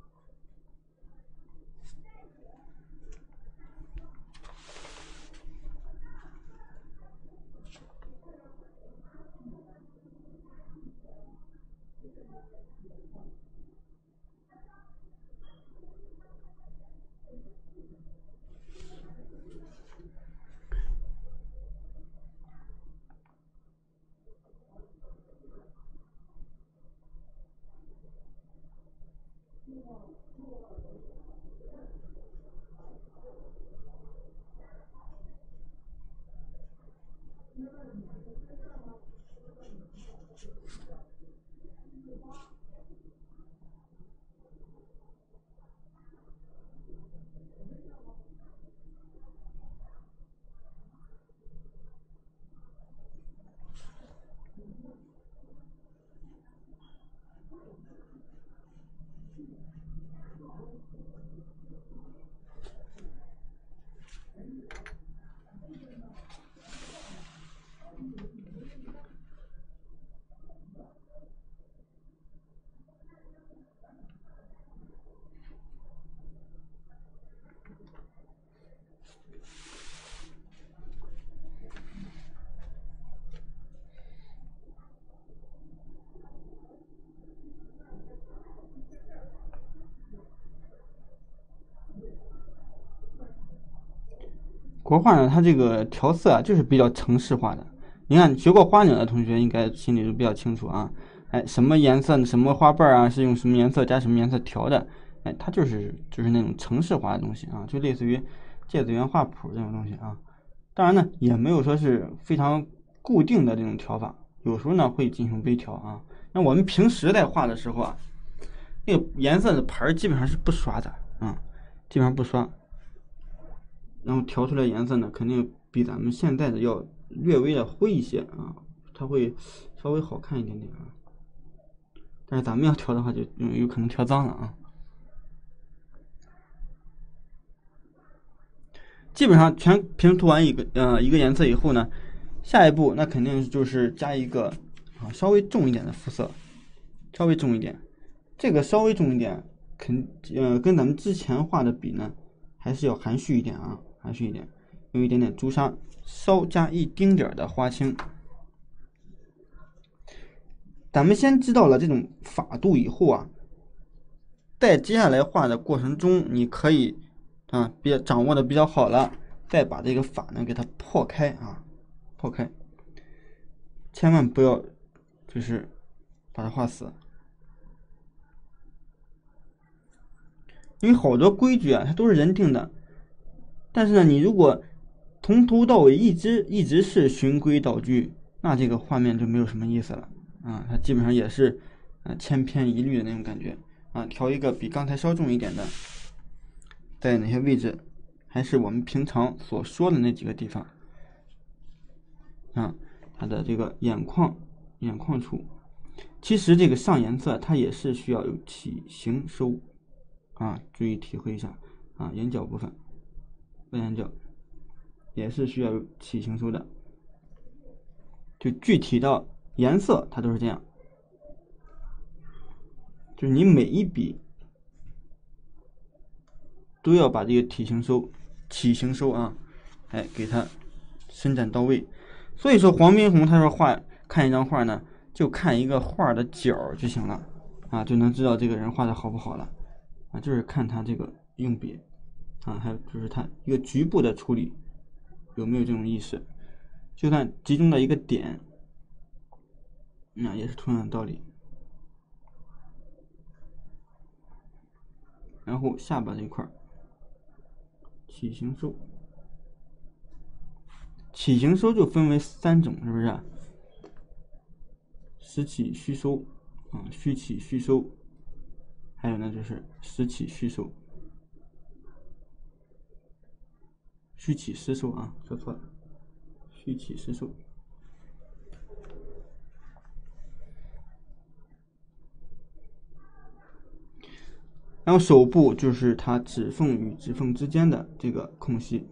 国画呢，它这个调色啊，就是比较程式化的。你看学过花鸟的同学应该心里就比较清楚啊。哎，什么颜色、什么花瓣啊，是用什么颜色加什么颜色调的？哎，它就是就是那种程式化的东西啊，就类似于芥子园画谱这种东西啊。当然呢，也没有说是非常固定的这种调法，有时候呢会进行微调啊。那我们平时在画的时候啊，那个颜色的盘基本上是不刷的啊，基本上不刷。然后调出来颜色呢，肯定比咱们现在的要略微的灰一些啊，它会稍微好看一点点啊。但是咱们要调的话，就有可能调脏了啊。基本上全平涂完一个呃一个颜色以后呢，下一步那肯定就是加一个啊稍微重一点的肤色，稍微重一点。这个稍微重一点，肯呃跟咱们之前画的比呢，还是要含蓄一点啊。含蓄一点，用一点点朱砂，稍加一丁点的花青。咱们先知道了这种法度以后啊，在接下来画的过程中，你可以啊，比较掌握的比较好了，再把这个法呢给它破开啊，破开，千万不要就是把它画死，因为好多规矩啊，它都是人定的。但是呢，你如果从头到尾一直一直是循规蹈矩，那这个画面就没有什么意思了啊！它基本上也是啊千篇一律的那种感觉啊。调一个比刚才稍重一点的，在哪些位置，还是我们平常所说的那几个地方啊，它的这个眼眶眼眶处，其实这个上颜色它也是需要有起形收啊，注意体会一下啊，眼角部分。外眼角也是需要有起形收的。 就具体的颜色它都是这样，就是你每一笔都要把这个体型收体型收啊，哎，给它伸展到位。所以说黄宾虹他说画看一张画呢，就看一个画的角就行了啊，就能知道这个人画的好不好了啊，就是看他这个用笔啊，还有就是他一个局部的处理有没有这种意识，就算集中到一个点，那、嗯、也是同样的道理。然后下巴这块体型收，体型收就分为三种，是不是？实起虚收啊，虚起虚收，还有呢就是实起虚收，虚起实收啊，说错了，虚起实收。然后手部就是它指缝与指缝之间的这个空隙，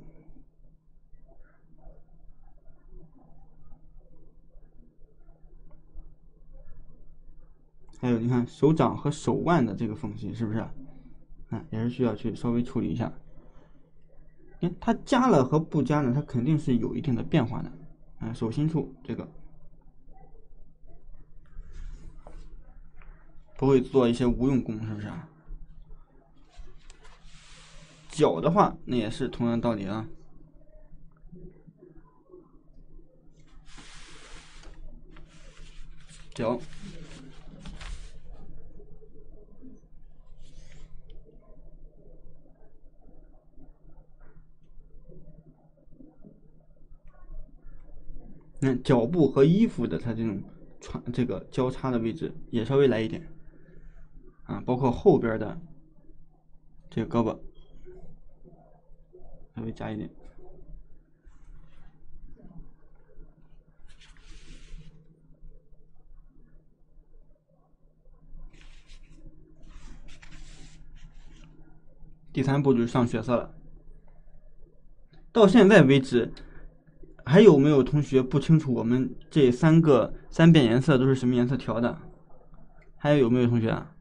还有你看手掌和手腕的这个缝隙，是不是？啊，也是需要去稍微处理一下。它加了和不加呢，它肯定是有一定的变化的。啊，手心处这个不会做一些无用功，是不是？脚的话，那也是同样道理啊。脚，那脚部和衣服的它这种穿这个交叉的位置也稍微来一点啊，包括后边的这个胳膊稍微加一点。第三步就是上血色了。到现在为止，还有没有同学不清楚我们这三个三变颜色都是什么颜色调的？还有没有同学啊？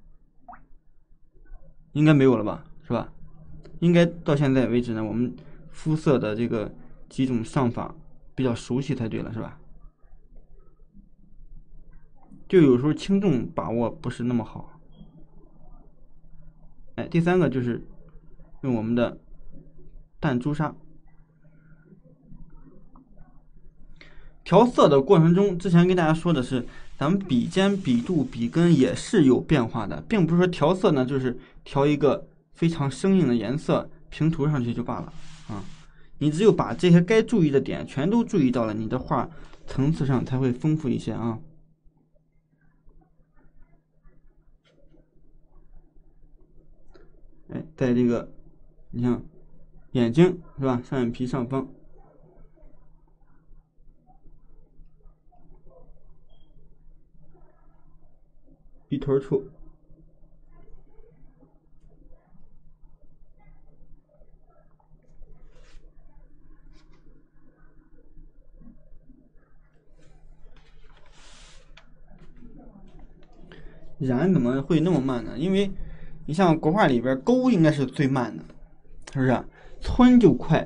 应该没有了吧，是吧？应该到现在为止呢，我们肤色的这个几种上法比较熟悉才对了，是吧？就有时候轻重把握不是那么好。哎，第三个就是用我们的淡朱砂。调色的过程中，之前跟大家说的是，咱们笔尖、笔肚、笔根也是有变化的，并不是说调色呢就是调一个非常生硬的颜色平涂上去就罢了啊。你只有把这些该注意的点全都注意到了，你的画层次上才会丰富一些啊。哎，在这个，你像眼睛是吧？上眼皮上方，鼻头处，染怎么会那么慢呢？因为你像国画里边勾应该是最慢的，是不是？皴就快。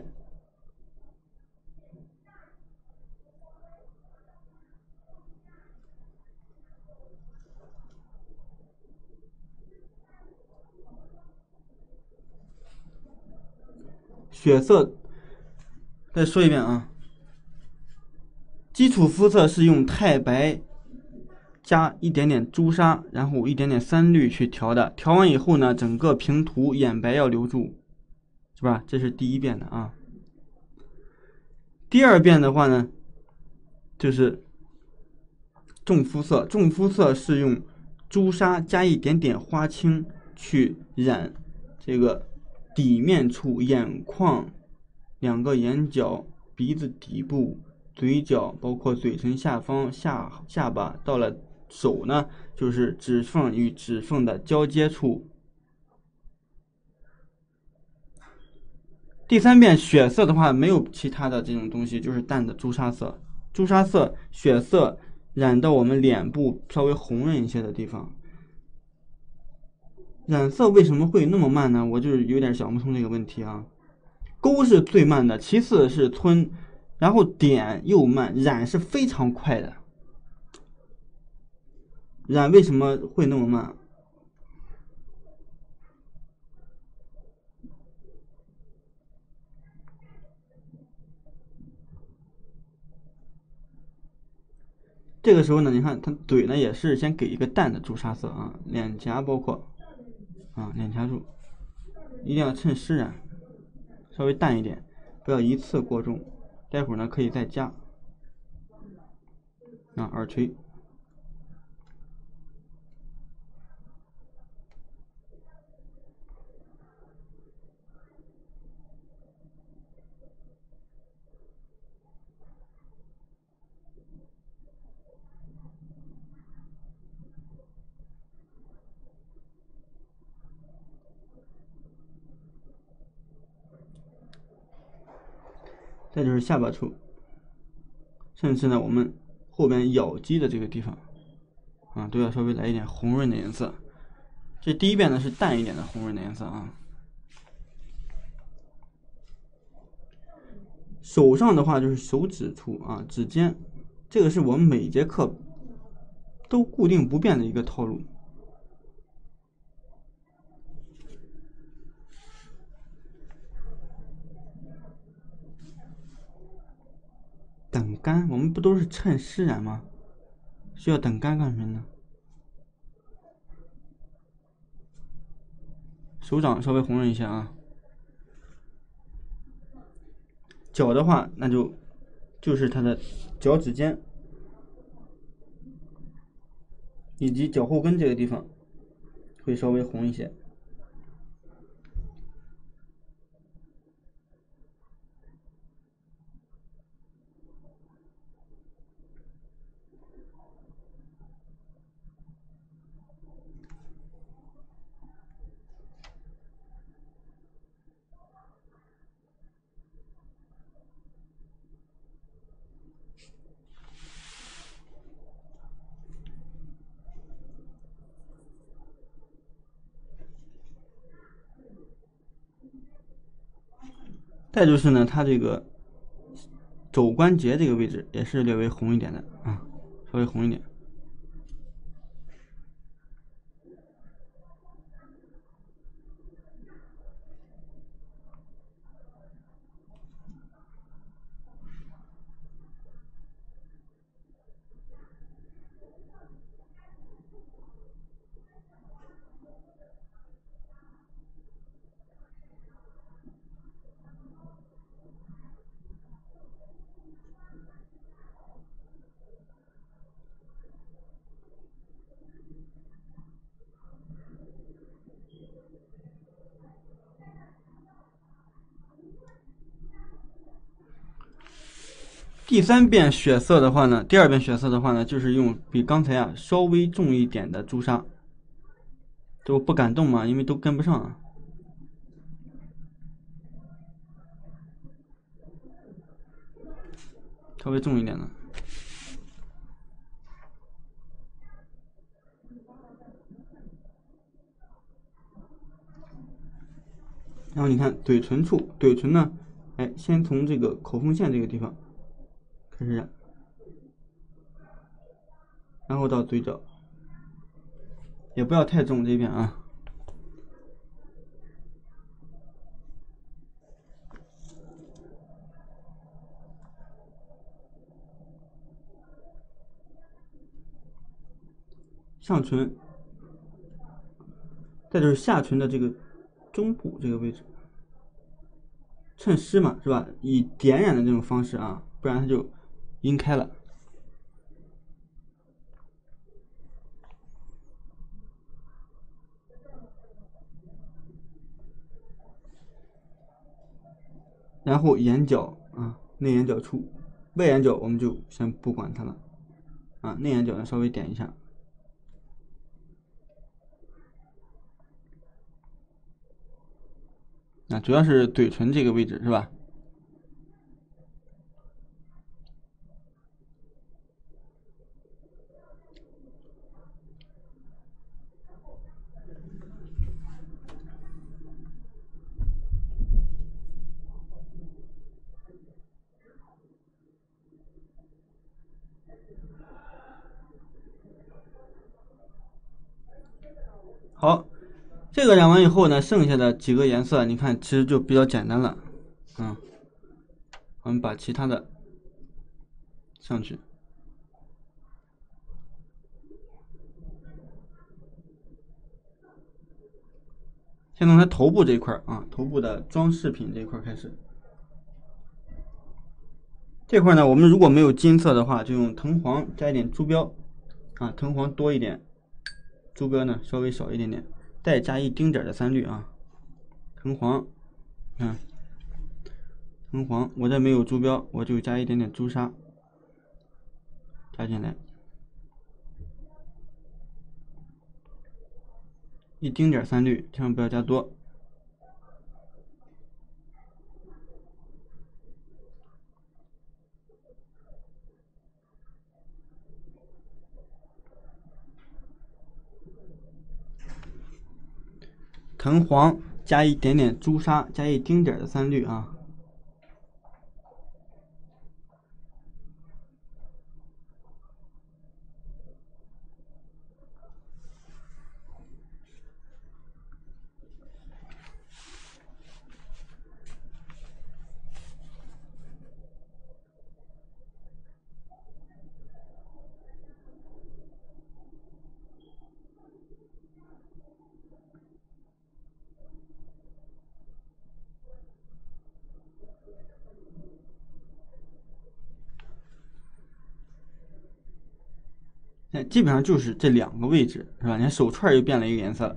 血色，再说一遍啊，基础肤色是用太白加一点点朱砂，然后一点点三绿去调的。调完以后呢，整个平涂，眼白要留住，是吧？这是第一遍的啊。第二遍的话呢，就是重肤色。重肤色是用朱砂加一点点花青去染这个底面处、眼眶、两个眼角、鼻子底部、嘴角，包括嘴唇下方、下下巴，到了手呢，就是指缝与指缝的交接处。第三遍血色的话，没有其他的这种东西，就是淡的朱砂色， 朱砂色、血色染到我们脸部稍微红润一些的地方。染色为什么会那么慢呢？我就是有点想不通这个问题啊。勾是最慢的，其次是皴，然后点又慢，染是非常快的。染为什么会那么慢？这个时候呢，你看它怼呢也是先给一个淡的朱砂色啊，脸颊包括啊脸颊处，一定要趁湿染，稍微淡一点，不要一次过重。待会儿呢可以再加啊耳垂。再就是下巴处，甚至呢我们后边咬肌的这个地方啊，都要稍微来一点红润的颜色。这第一遍呢是淡一点的红润的颜色啊。手上的话就是手指处啊，指尖，这个是我们每节课都固定不变的一个套路。等干，我们不都是趁湿染吗？需要等干干什么呢？手掌稍微红润一下啊。脚的话，那就就是它的脚趾尖以及脚后跟这个地方会稍微红一些。再就是呢，它这个肘关节这个位置也是略微红一点的啊，稍微红一点。第三遍血色的话呢，第二遍血色的话呢，就是用比刚才啊稍微重一点的朱砂，都不敢动嘛，因为都跟不上啊。稍微重一点的。然后你看怼唇处，怼唇呢，哎，先从这个口缝线这个地方开始染，然后到嘴角，也不要太重这边啊。上唇，再就是下唇的这个中部这个位置，趁湿嘛，是吧？以点染的这种方式啊，不然它就晕开了。然后眼角啊，内眼角处，外眼角我们就先不管它了啊，内眼角呢稍微点一下。啊，主要是怼唇这个位置是吧？ 这个染完以后呢，剩下的几个颜色，你看其实就比较简单了。嗯，我们把其他的上去。先从它头部这一块啊，头部的装饰品这一块开始。这块呢，我们如果没有金色的话，就用藤黄加一点珠标啊，藤黄多一点，珠标呢稍微少一点点，再加一丁点的三绿啊。藤黄，看、嗯，藤黄，我这没有珠标，我就加一点点朱砂，加进来，一丁点三绿，千万不要加多。藤黄加一点点朱砂，加一丁点的三绿啊。基本上就是这两个位置，是吧？你看手串又变了一个颜色。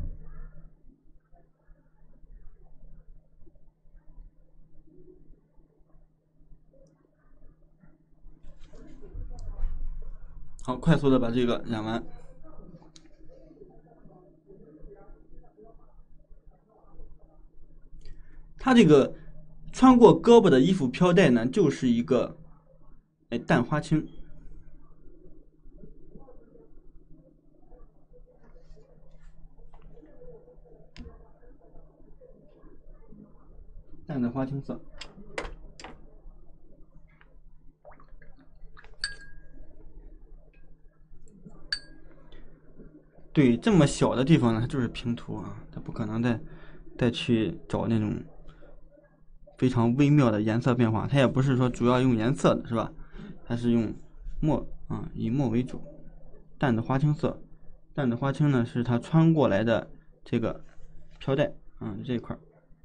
好，快速的把这个染完。它这个穿过胳膊的衣服飘带呢，就是一个哎淡花青。淡的花青色。对，这么小的地方呢，就是平涂啊，它不可能再再去找那种非常微妙的颜色变化。它也不是说主要用颜色的，是吧？它是用墨啊，以墨为主，淡的花青色。淡的花青呢，是它穿过来的这个飘带啊，这一块。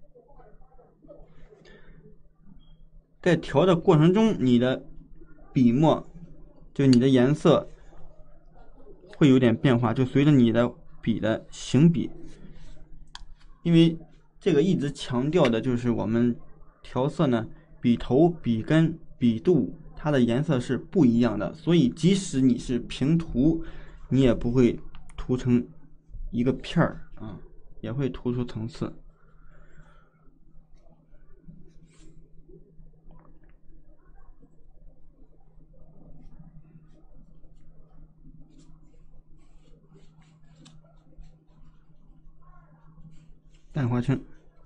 在调的过程中，你的笔墨，就你的颜色会有点变化，就随着你的笔的行笔。因为这个一直强调的就是我们调色呢，笔头、笔根、笔肚，它的颜色是不一样的，所以即使你是平涂，你也不会涂成一个片儿啊，也会涂出层次。淡花青。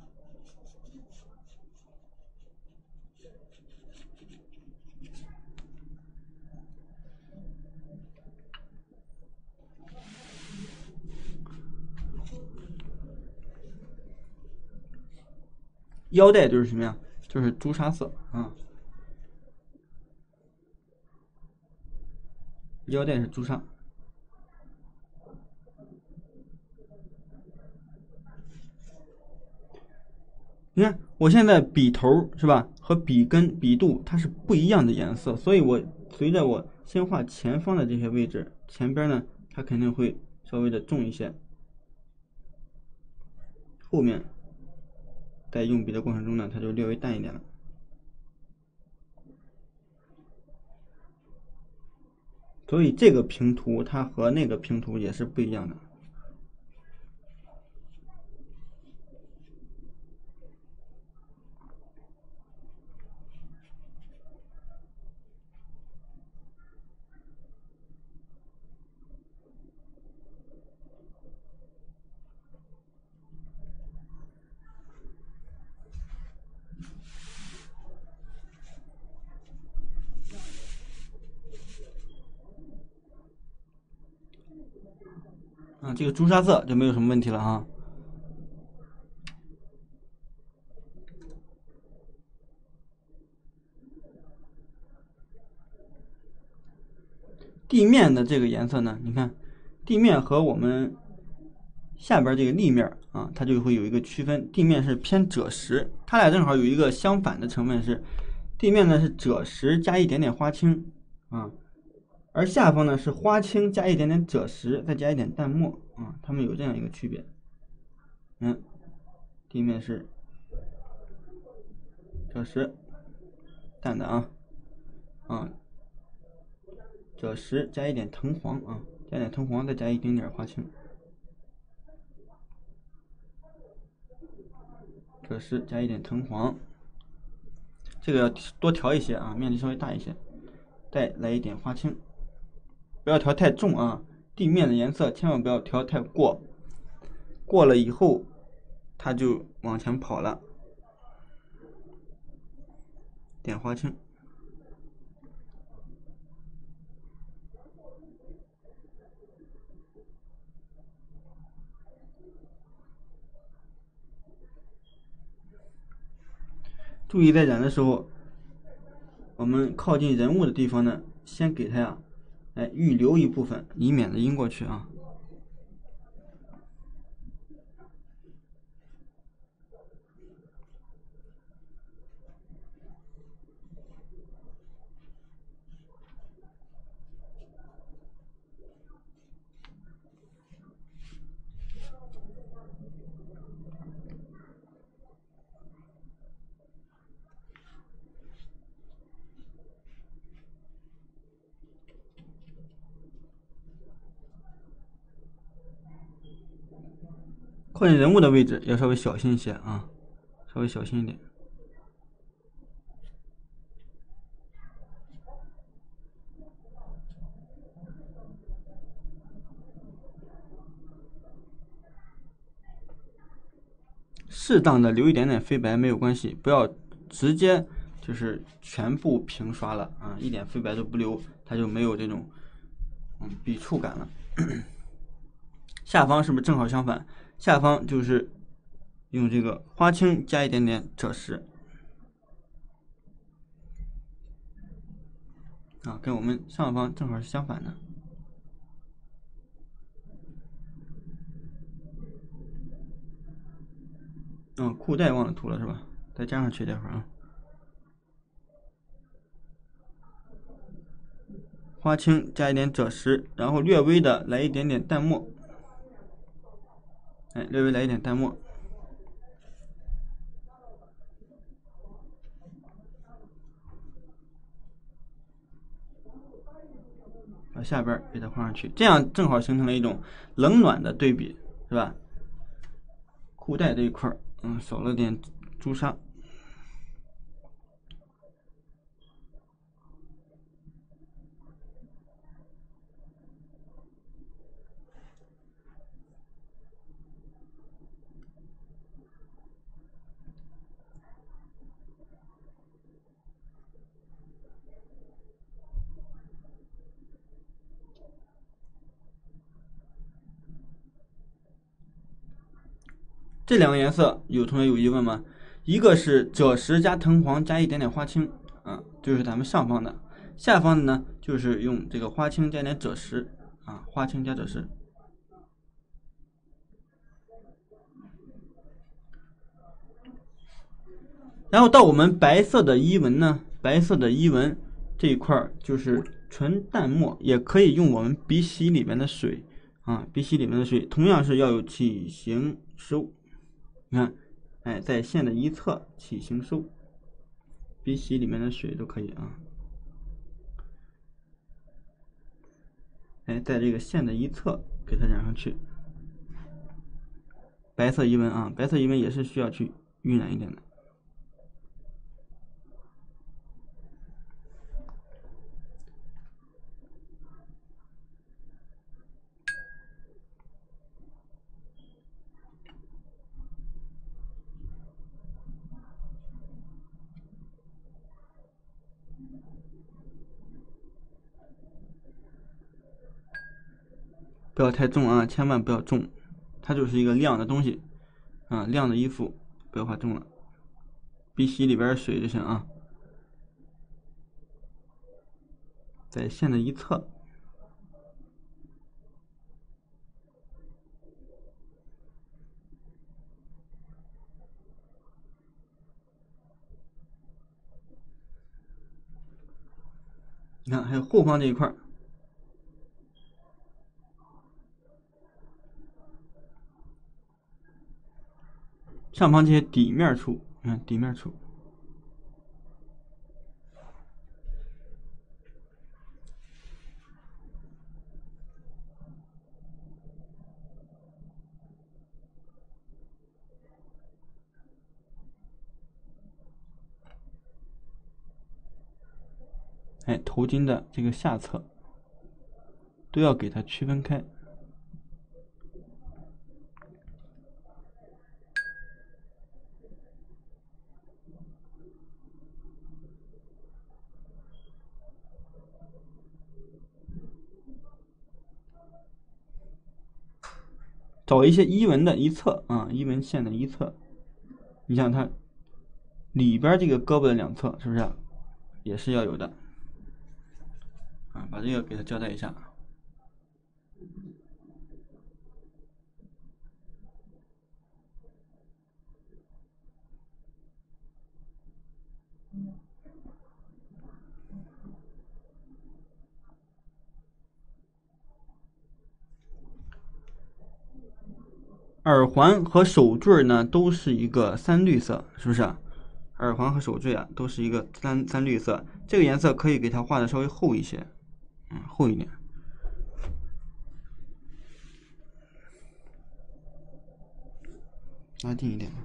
腰带就是什么呀？就是朱砂色啊。腰带是朱砂。你看，我现在笔头是吧，和笔根、笔肚它是不一样的颜色，所以我随着我先画前方的这些位置，前边呢它肯定会稍微的重一些，后面在用笔的过程中呢，它就略微淡一点了。所以这个平涂它和那个平涂也是不一样的。啊，这个朱砂色就没有什么问题了哈。 地面的这个颜色呢，你看地面和我们下边这个立面啊，它就会有一个区分，地面是偏赭石，它俩正好有一个相反的成分是，地面呢是赭石加一点点花青啊，而下方呢是花青加一点点赭石，再加一点淡墨啊，它们有这样一个区别。嗯，地面是赭石，淡的啊，啊，赭石加一点藤黄啊，加点藤黄，再加一丁点花青。赭石加一点藤黄，这个要多调一些啊，面积稍微大一些，再来一点花青，不要调太重啊，地面的颜色千万不要调太过，过了以后它就往前跑了。点花青，注意在染的时候，我们靠近人物的地方呢，先给它呀，哎，预留一部分，以免的晕过去啊。靠近人物的位置要稍微小心一些啊，稍微小心一点。适当的留一点点飞白没有关系，不要直接就是全部平刷了啊，一点飞白都不留，它就没有这种嗯笔触感了。下方是不是正好相反？下方就是用这个花青加一点点赭石啊，跟我们上方正好是相反的。嗯，裤带忘了涂了是吧？再加上去这会儿啊。花青加一点赭石，然后略微的来一点点淡墨，哎，略微来一点淡墨。把下边给它画上去，这样正好形成了一种冷暖的对比，是吧？裤带这一块，嗯，少了点朱砂。这两个颜色有同学有疑问吗？一个是赭石加藤黄加一点点花青啊，就是咱们上方的，下方的呢就是用这个花青加点赭石啊，花青加赭石。然后到我们白色的衣纹呢，白色的衣纹这一块就是纯淡墨，也可以用我们笔洗里面的水啊，笔洗里面的水同样是要有起形收。你看，哎，在线的一侧起形收，笔洗里面的水都可以啊。哎，在这个线的一侧给它染上去。白色衣纹啊，白色衣纹也是需要去晕染一点的。不要太重啊，千万不要重，它就是一个亮的东西啊，亮的衣服不要画重了，笔洗里边的水就行啊，在线的一侧。 看还有后方这一块，上方这些底面处，你看底面处。哎，头巾的这个下侧都要给它区分开。找一些衣纹的一侧啊，衣纹线的一侧，你像它里边这个胳膊的两侧，是不是也是要有的啊？把这个给它交代一下。耳环和手坠呢都是一个三绿色，是不是？耳环和手坠啊都是一个三三绿色，这个颜色可以给它画的稍微厚一些，嗯，厚一点。拉近一点吧，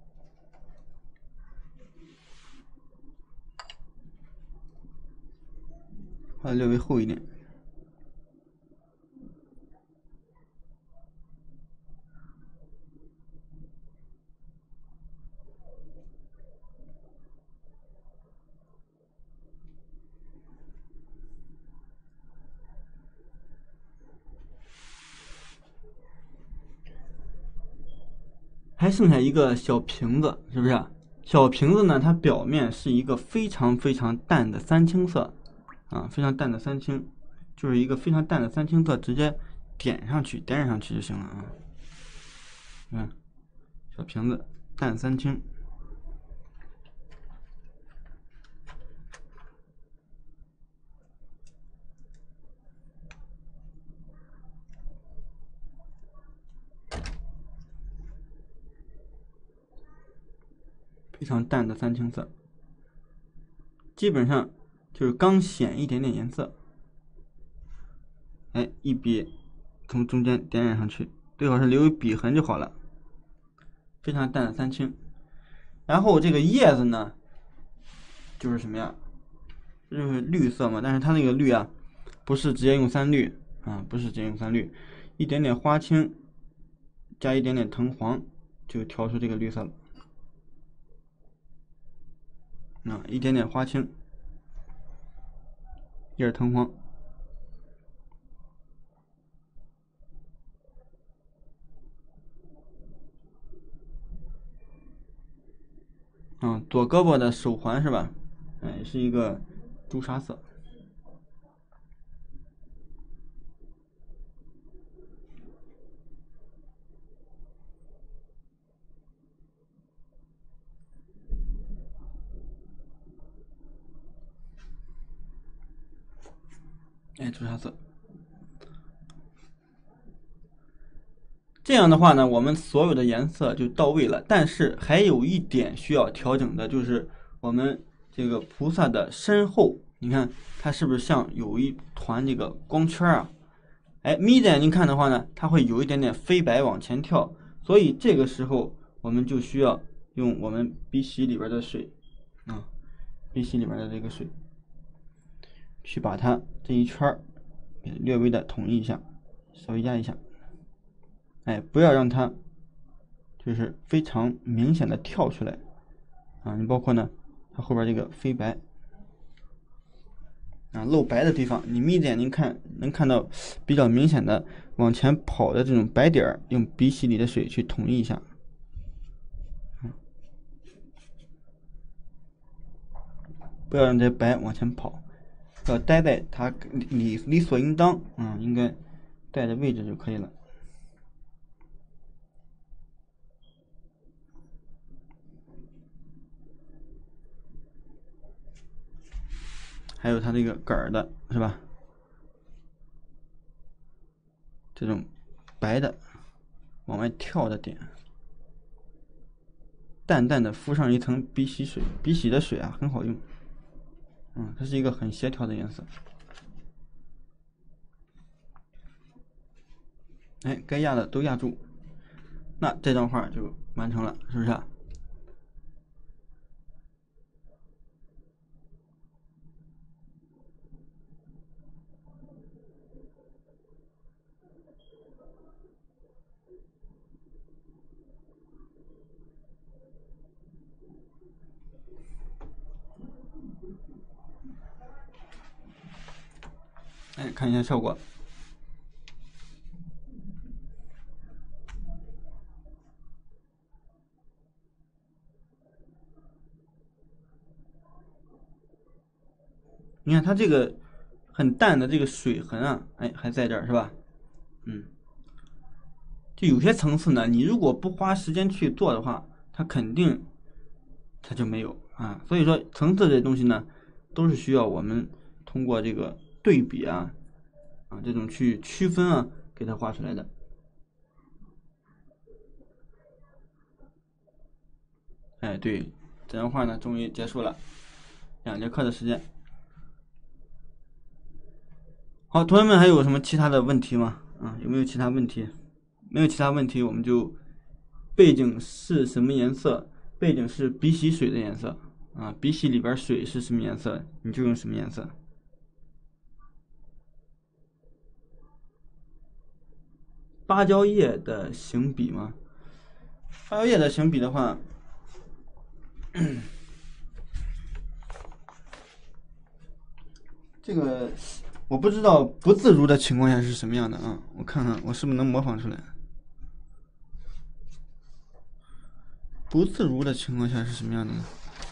画的略微厚一点。还剩下一个小瓶子，是不是？小瓶子呢，它表面是一个非常非常淡的三青色，啊，非常淡的三青，就是一个非常淡的三青色，直接点上去，点染上去就行了啊。嗯，小瓶子淡三青，非常淡的三青色，基本上就是刚显一点点颜色。哎，一笔从中间点染上去，最好是留有笔痕就好了。非常淡的三青，然后这个叶子呢，就是什么呀？就是绿色嘛，但是它那个绿啊，不是直接用三绿啊，不是直接用三绿，一点点花青加一点点藤黄，就调出这个绿色了。啊，一点点花青，一点藤黄。啊，左胳膊的手环是吧？哎，是一个朱砂色。哎，朱砂色。这样的话呢，我们所有的颜色就到位了。但是还有一点需要调整的，就是我们这个菩萨的身后，你看它是不是像有一团这个光圈啊？哎，眯着眼睛看的话呢，它会有一点点飞白往前跳。所以这个时候我们就需要用我们笔洗里边的水啊，笔洗里边的这个水，去把它这一圈略微的统一一下，稍微压一下。哎，不要让它就是非常明显的跳出来啊！你包括呢，它后边这个飞白啊，露白的地方，你眯着眼睛看，能看到比较明显的往前跑的这种白点儿，用笔洗里的水去统一一下，不要让这白往前跑，要待在它理理所应当啊，应该待的位置就可以了。 还有它这个杆儿的是吧？这种白的往外跳的点，淡淡的敷上一层笔洗水，笔洗的水啊很好用。嗯，它是一个很协调的颜色。哎，该压的都压住，那这张画就完成了，是不是啊？哎，看一下效果。你看它这个很淡的这个水痕啊，哎，还在这儿是吧？嗯，就有些层次呢，你如果不花时间去做的话，它肯定它就没有啊。所以说层次这东西呢，都是需要我们通过这个对比啊啊这种去区分啊，给它画出来的。哎，对，这张画呢终于结束了，两节课的时间。好，同学们还有什么其他的问题吗？啊，有没有其他问题？没有其他问题，我们就背景是什么颜色？背景是笔洗水的颜色啊，笔洗里边水是什么颜色，你就用什么颜色。芭蕉叶的行笔吗？芭蕉叶的行笔的话，这个我不知道不自如的情况下是什么样的啊，我看看我是不是能模仿出来。不自如的情况下是什么样的呢？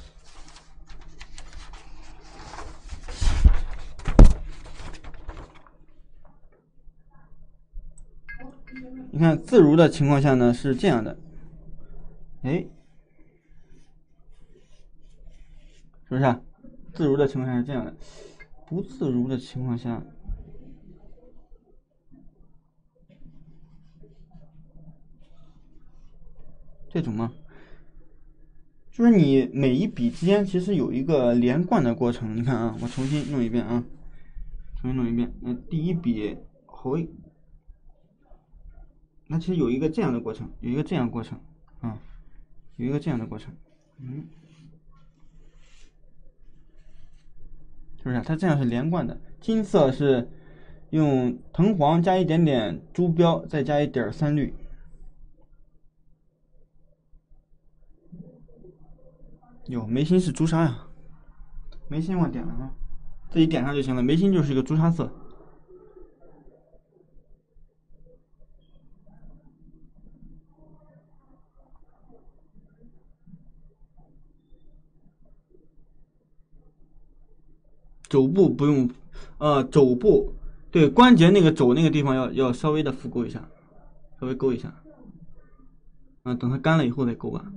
你看自如的情况下呢是这样的，哎，是不是啊？自如的情况下是这样的，不自如的情况下，这种吗？就是你每一笔之间其实有一个连贯的过程。你看啊，我重新弄一遍啊，重新弄一遍。那第一笔回，那其实有一个这样的过程，有一个这样的过程啊，有一个这样的过程，嗯，是不是？它这样是连贯的。金色是用藤黄加一点点朱标，再加一点三绿。有眉心是朱砂呀，眉心忘点了啊，自己点上就行了。眉心就是一个朱砂色。肘部不用，呃，肘部对关节那个肘那个地方要要稍微的浮勾一下，稍微勾一下。嗯、呃，等它干了以后再勾吧。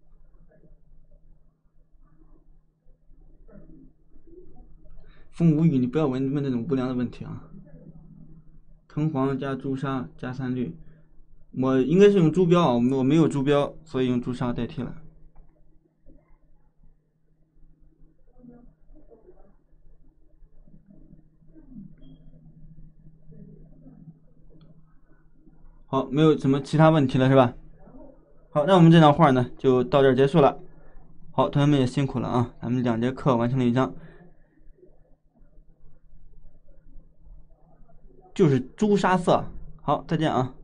风无语，你不要问问那种无聊的问题啊。藤黄加朱砂加三绿，我应该是用朱标啊，我没有朱标，所以用朱砂代替了。好，没有什么其他问题了是吧？好，那我们这张画呢就到这儿结束了。好，同学们也辛苦了啊，咱们两节课完成了一张，就是朱砂色。好，再见啊。